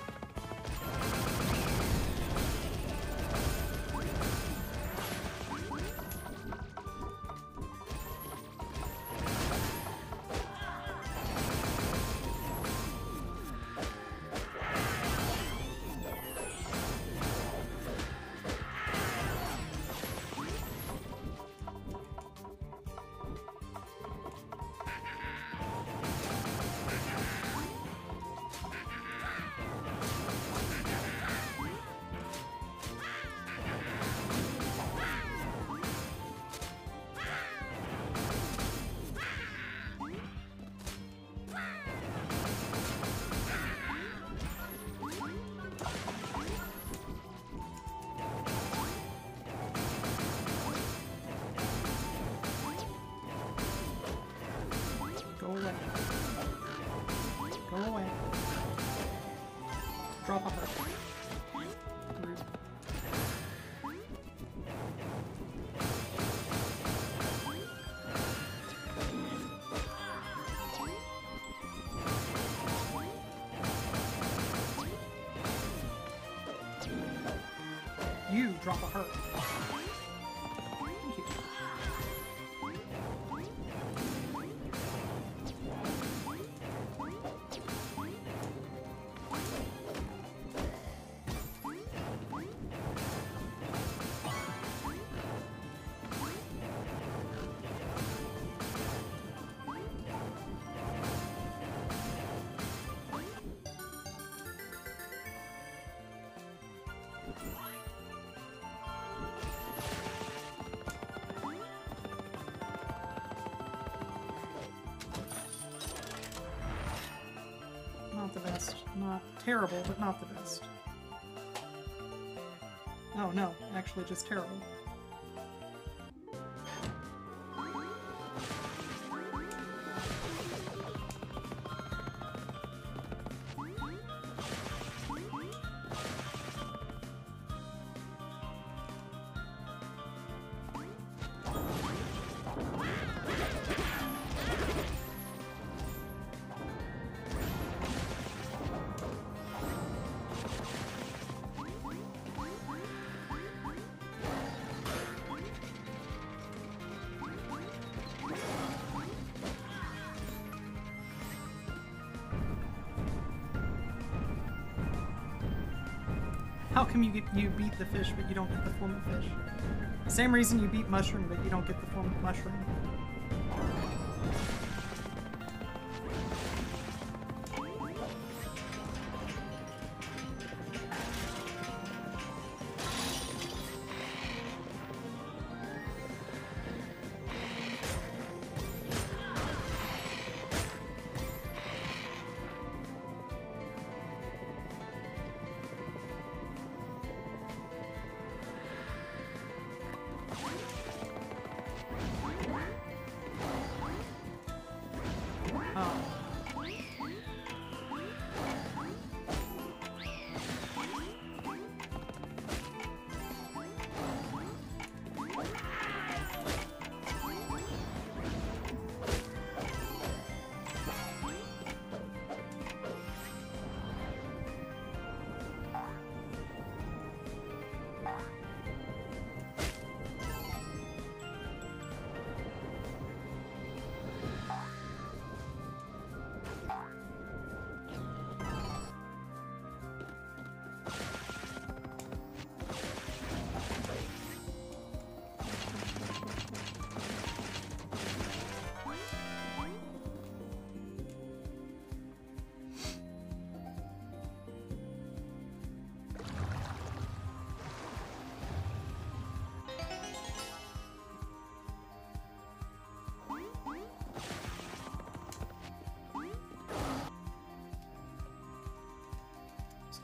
Go away. Go away. Drop a heart. Rude. You drop a heart. Thank you. Not the best. Not terrible, but not the best. Oh no, actually just terrible. How come you beat the fish, but you don't get the form of fish? Same reason you beat mushroom, but you don't get the form of mushroom.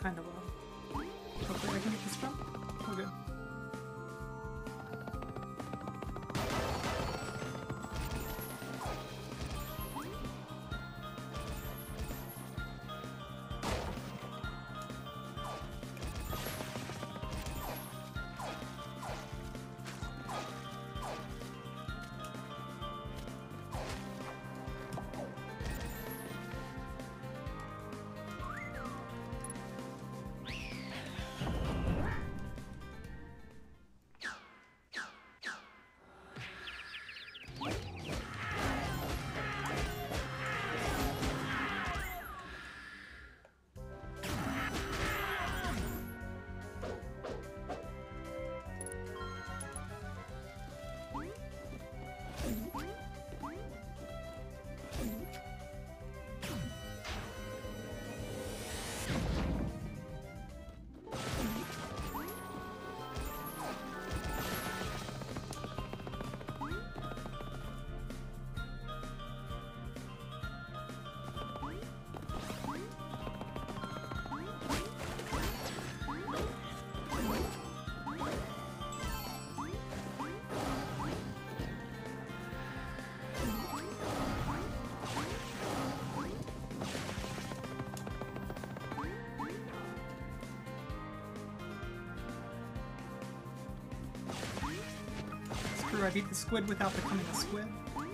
kind of a... Hopefully I can get this jump. Oh, good. Screw, I beat the squid without becoming a squid.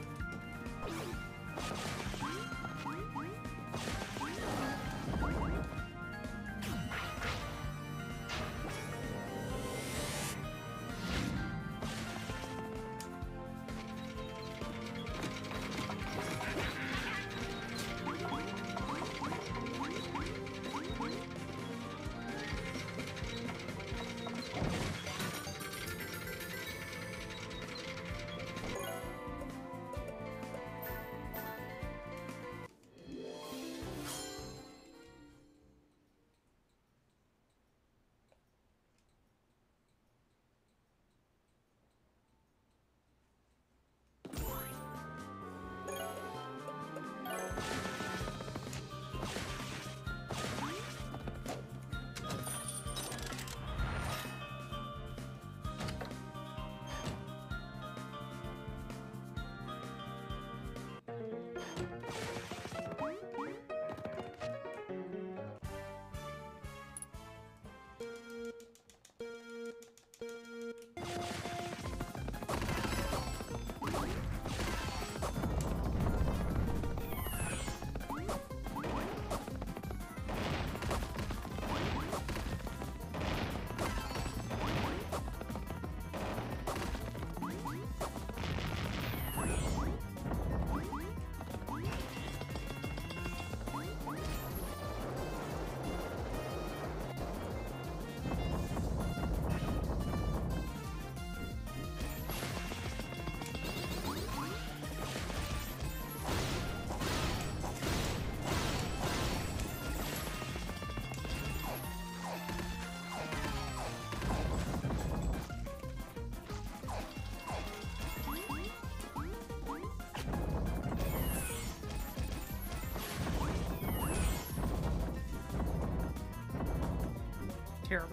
Terrible.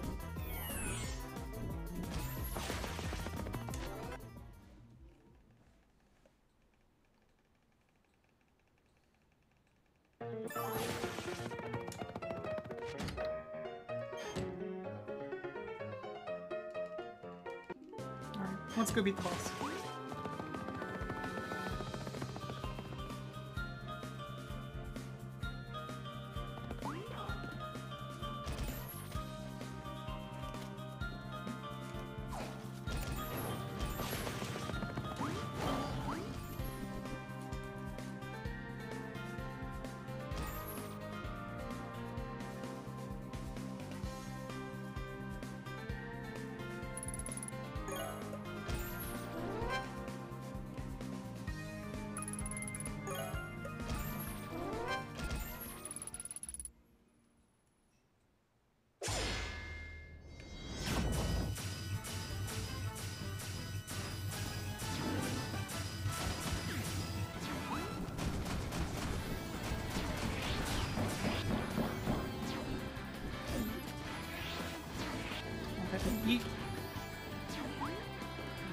Alright, let's go beat the boss.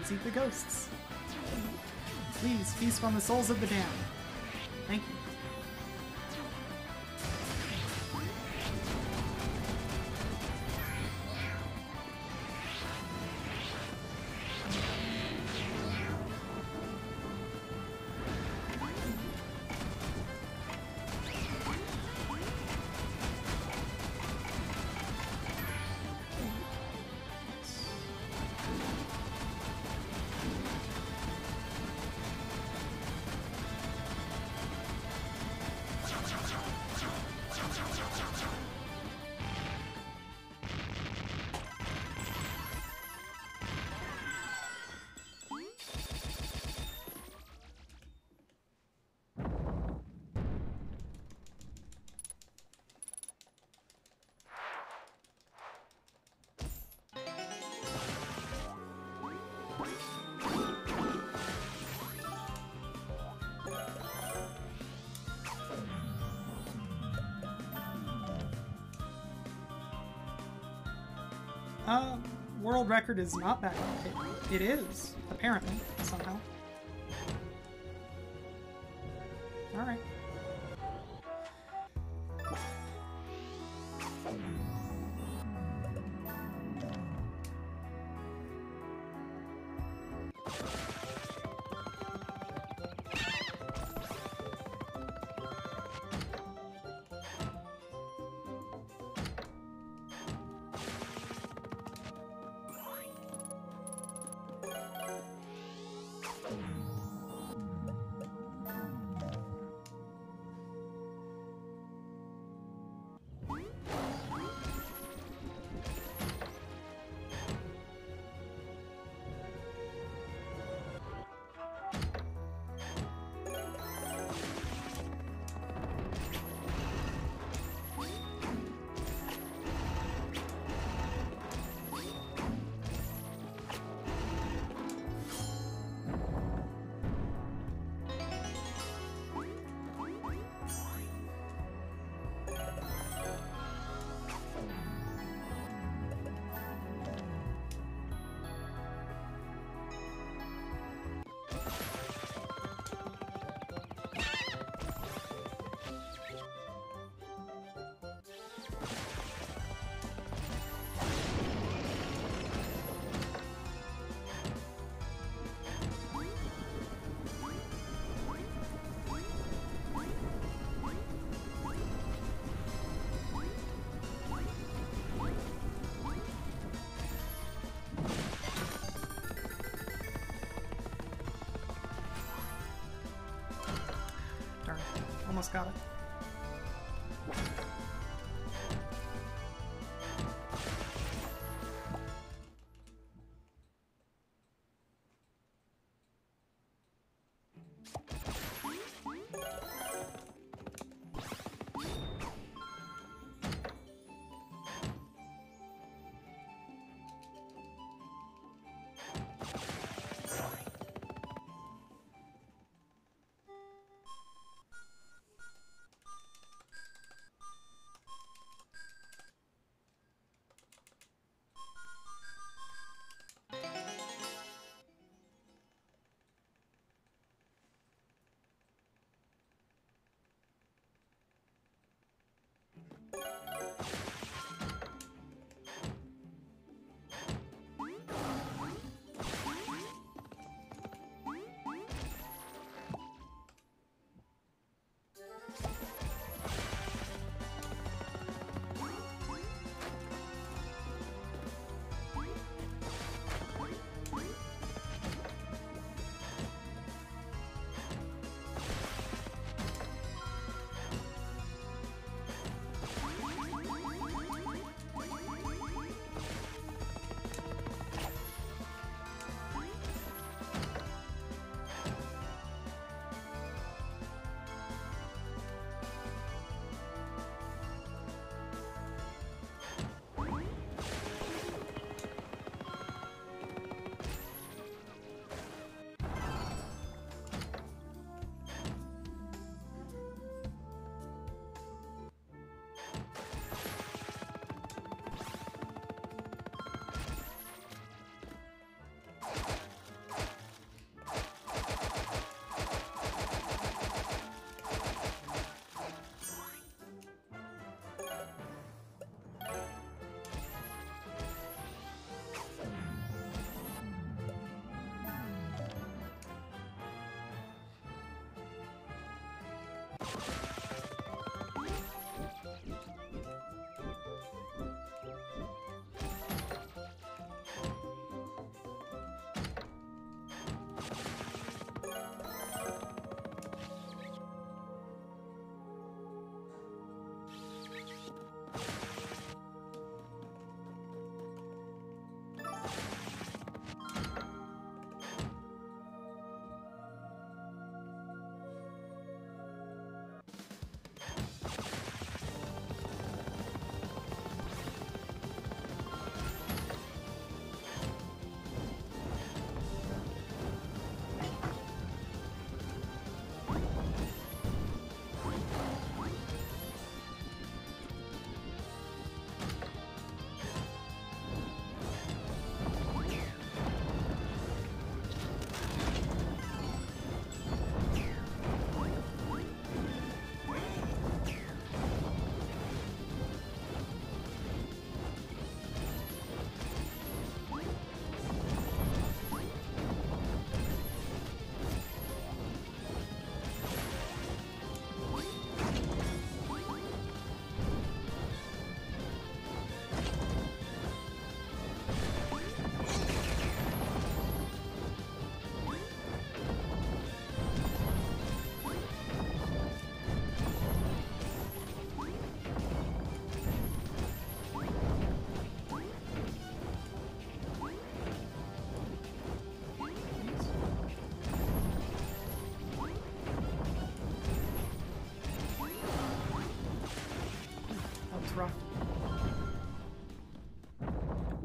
Please eat the ghosts. Please feast on the souls of the damned. Thank you. World record is not back on it. It is, apparently, somehow. Alright. Almost got it.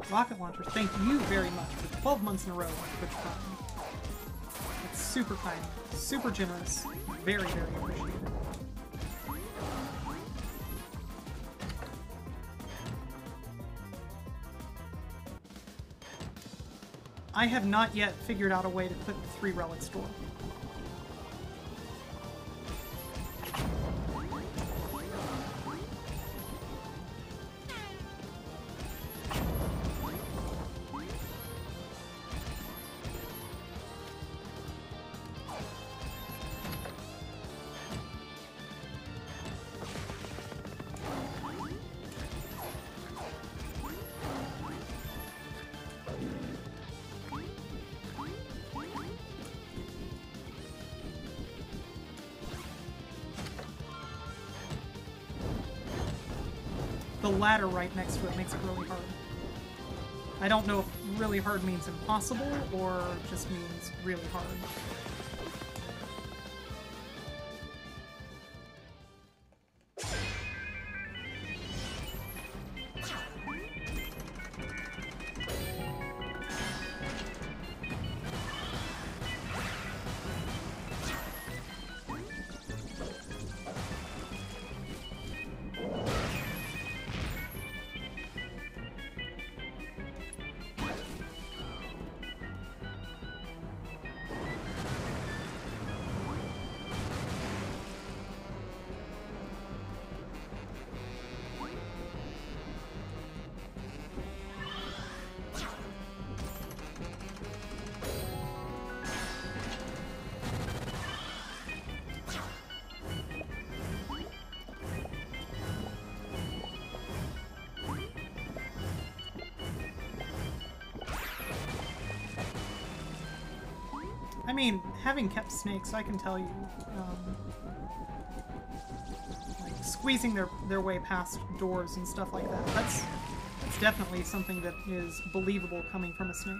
Rocket Launcher, thank you very much for 12 months in a row on Twitch Prime. It's super kind, super generous, very, very appreciated. I have not yet figured out a way to click the 3 relics door. The ladder right next to it makes it really hard. I don't know if really hard means impossible or just means really hard. I mean, having kept snakes, I can tell you, like squeezing their way past doors and stuff like that, that's definitely something that is believable coming from a snake.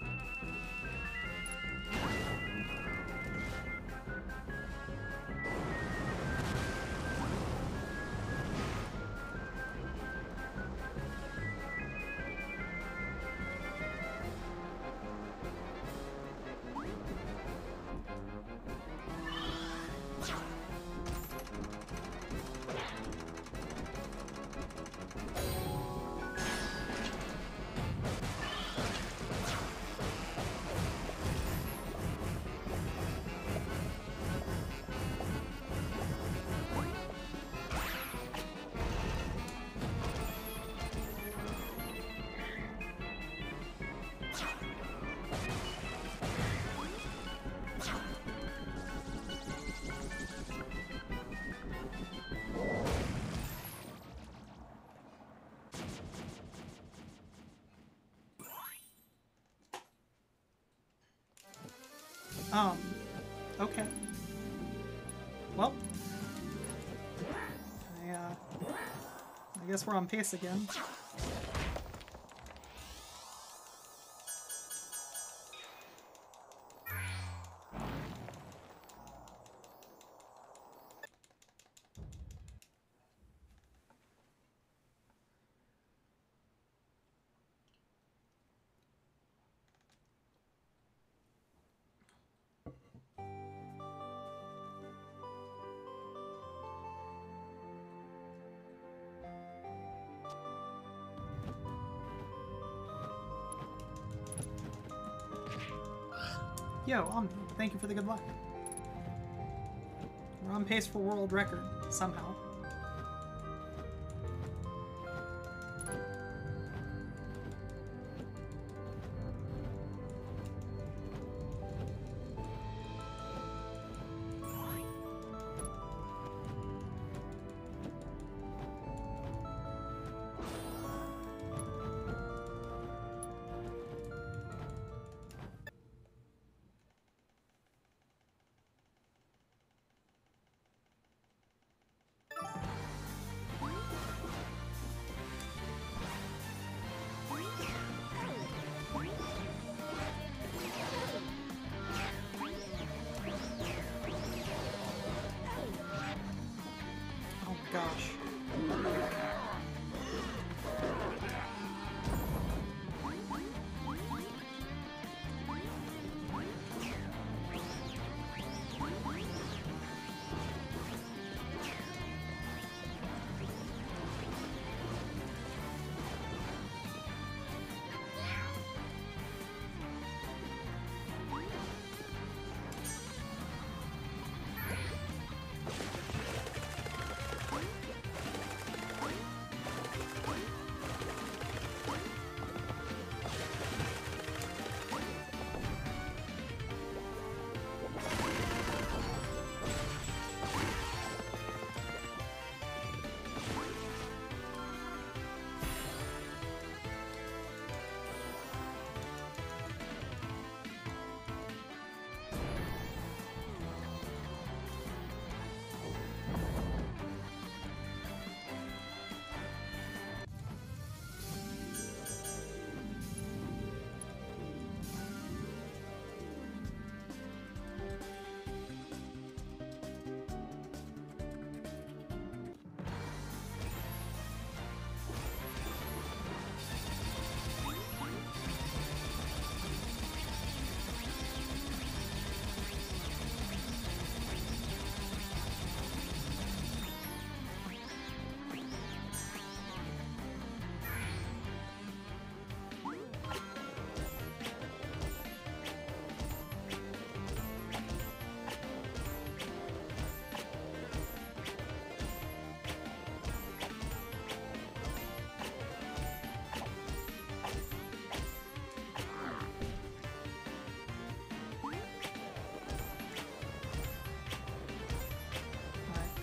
Okay. Well, I guess we're on pace again. Yo, thank you for the good luck. We're on pace for world record, somehow.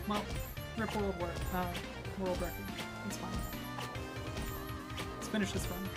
Well, rip world record. It's fine. Let's finish this run.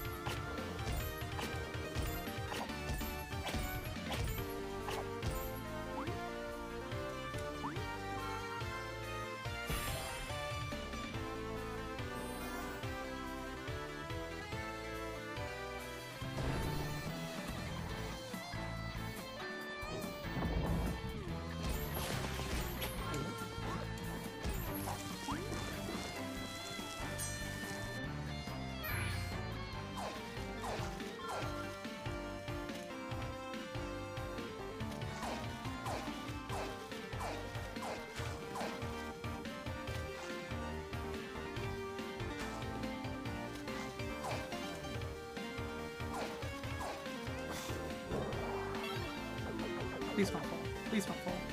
Please don't fall. Please don't fall.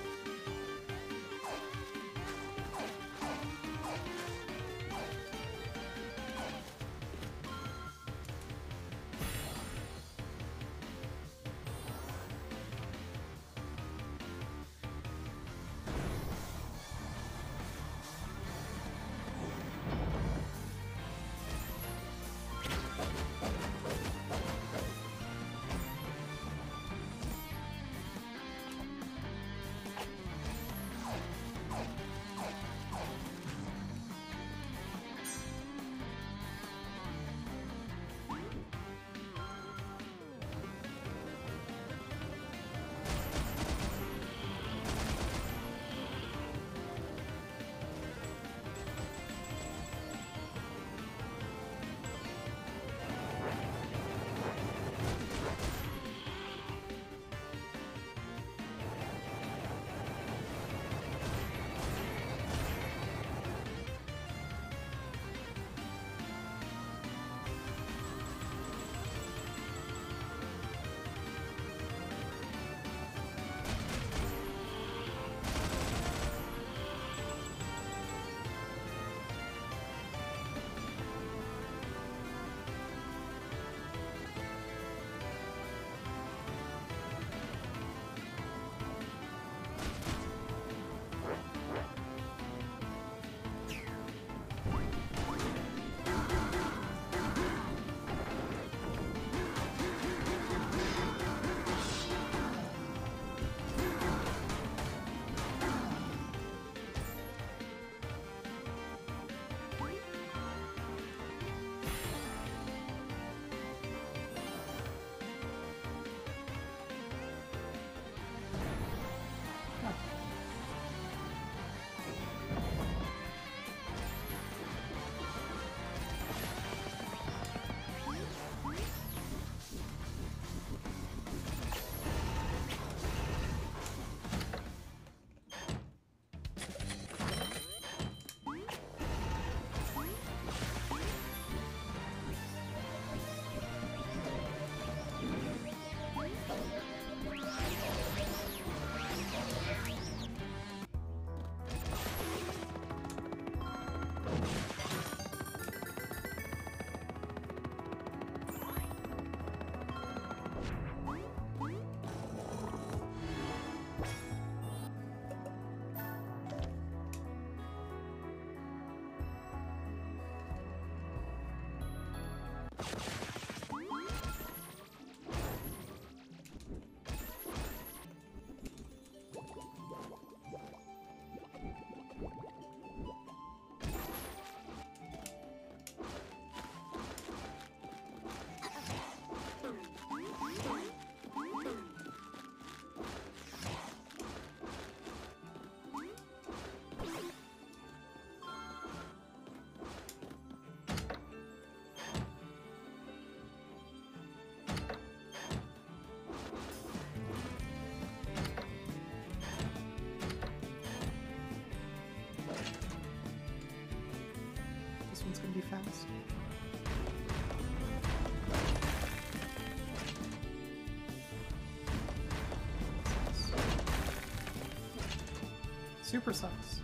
It's gonna be fast. Super sucks.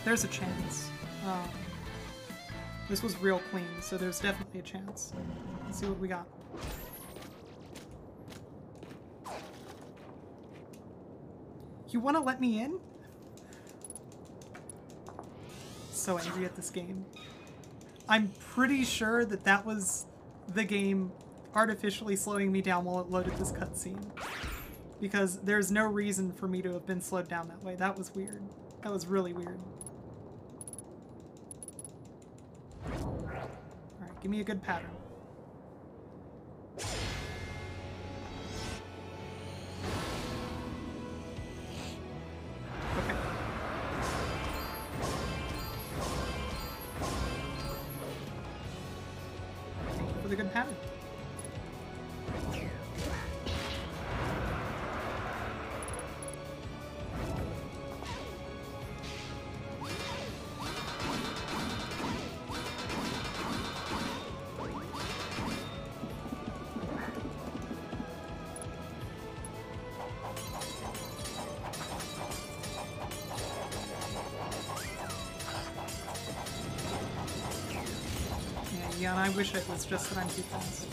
There's a chance. This was real clean, so there's definitely a chance. Let's see what we got. You want to let me in? So angry at this game. I'm pretty sure that that was the game artificially slowing me down while it loaded this cutscene. Because there's no reason for me to have been slowed down that way. That was weird. That was really weird. Alright, give me a good pattern. Okay. Thank you for the good pattern. Yeah, and I wish it was just that I'm too fast.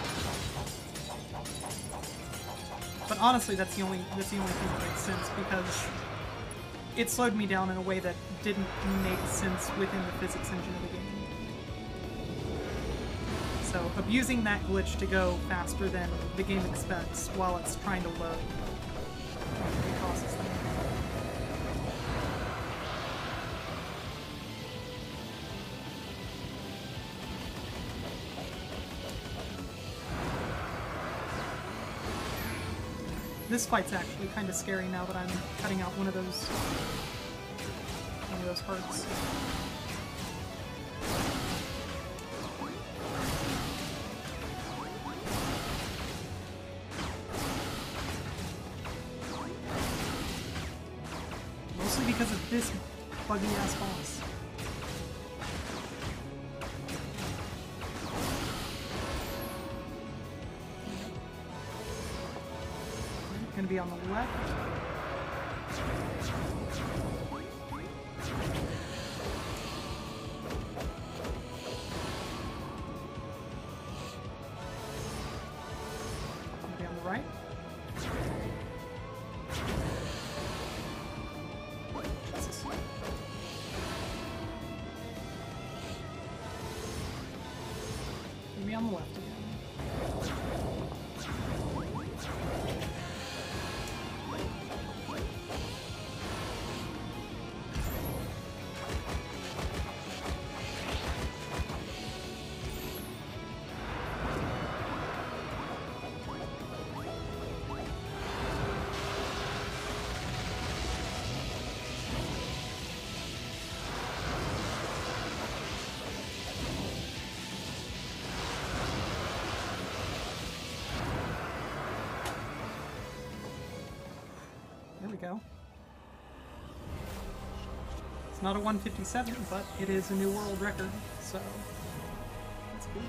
But honestly, that's the only thing that makes sense, because it slowed me down in a way that didn't make sense within the physics engine of the game. So abusing that glitch to go faster than the game expects while it's trying to load it causes that. This fight's actually kind of scary now that I'm cutting out one of those hearts. Mostly because of this buggy ass boss. Gonna be on the left. Gonna be on the right. Jesus. Gonna be on the left again. Go. It's not a 157, but it is a new world record, so that's cool.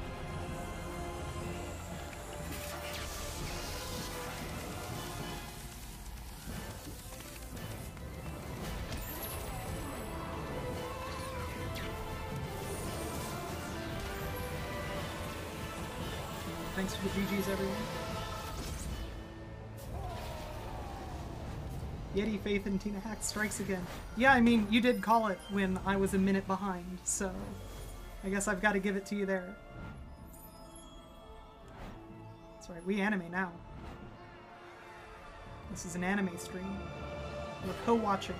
Thanks for the GGs, everyone. Yeti Faith and Tina Hack strikes again. Yeah, I mean, you did call it when I was a minute behind, so I guess I've got to give it to you there. That's right, we anime now. This is an anime stream. We're co-watching.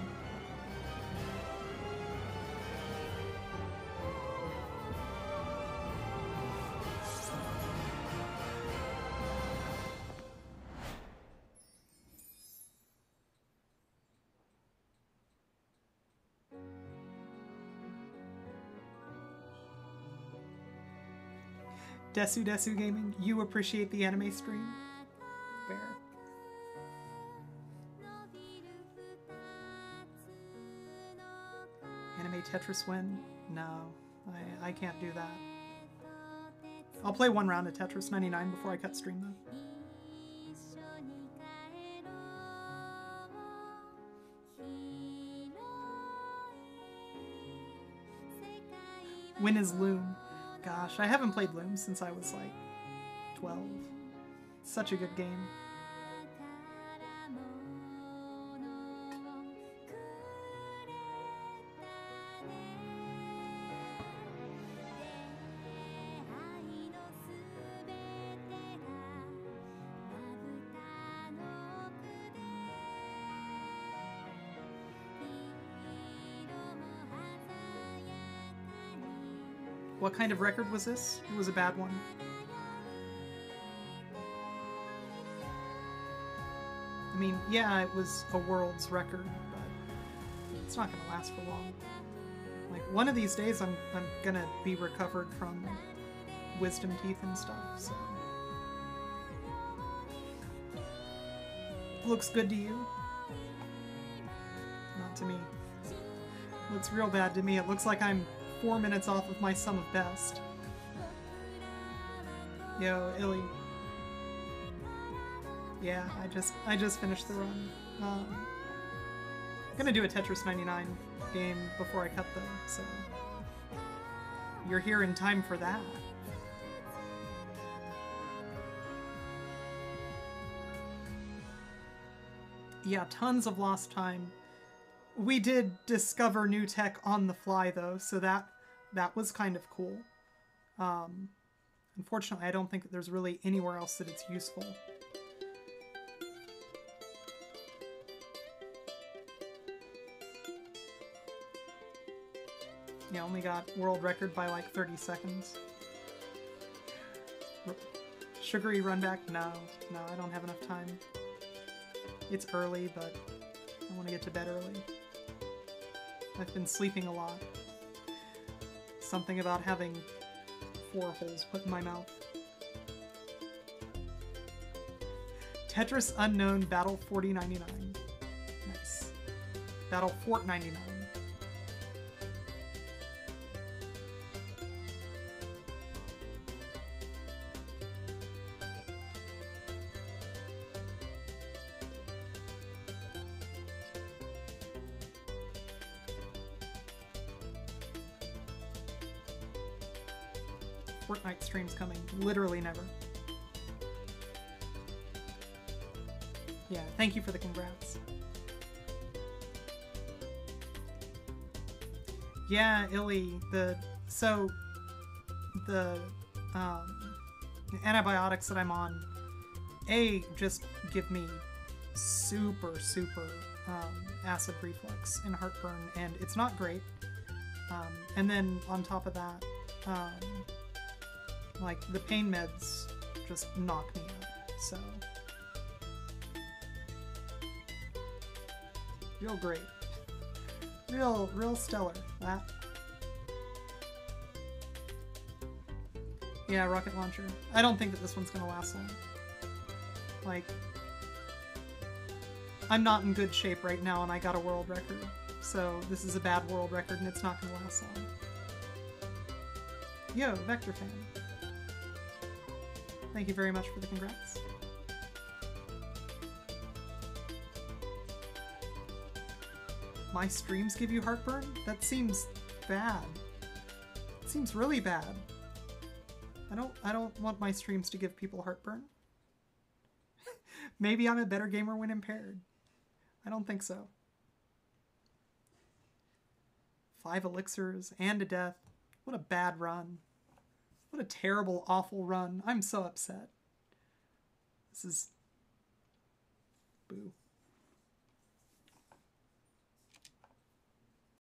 Desu Desu Gaming, you appreciate the anime stream? Fair. Anime Tetris win? No, I can't do that. I'll play one round of Tetris 99 before I cut stream though. When is Loom? Gosh, I haven't played Loom since I was like 12. Such a good game. What kind of record was this? It was a bad one. I mean, yeah, it was a world's record, but it's not gonna last for long. Like, one of these days I'm gonna be recovered from wisdom teeth and stuff, so... Looks good to you? Not to me. Looks real bad to me. It looks like I'm 4 minutes off of my sum of best. Yo, Illy. Yeah, I just finished the run. I'm gonna do a Tetris 99 game before I cut though, so you're here in time for that. Yeah, tons of lost time. We did discover new tech on the fly though, so that was kind of cool. Unfortunately, I don't think that there's really anywhere else that it's useful. Yeah, only got world record by like 30 seconds. Sugary run back? No, I don't have enough time. It's early, but I want to get to bed early. I've been sleeping a lot. Something about having 4 holes put in my mouth. Tetris Unknown Battle 4099. Nice. Battle Fort 99. Fortnite streams coming. Literally never. Yeah, thank you for the congrats. Yeah, Illy, the antibiotics that I'm on, just give me super acid reflux and heartburn, and it's not great. And then on top of that, like, the pain meds just knock me out, so... Real great. Real stellar, that. Yeah, rocket launcher. I don't think that this one's gonna last long. Like, I'm not in good shape right now and I got a world record, so this is a bad world record and it's not gonna last long. Yo, Vector fan. Thank you very much for the congrats. My streams give you heartburn? That seems bad. It seems really bad. I don't want my streams to give people heartburn. Maybe I'm a better gamer when impaired. I don't think so. 5 elixirs and a death. What a bad run. What a terrible, awful run. I'm so upset.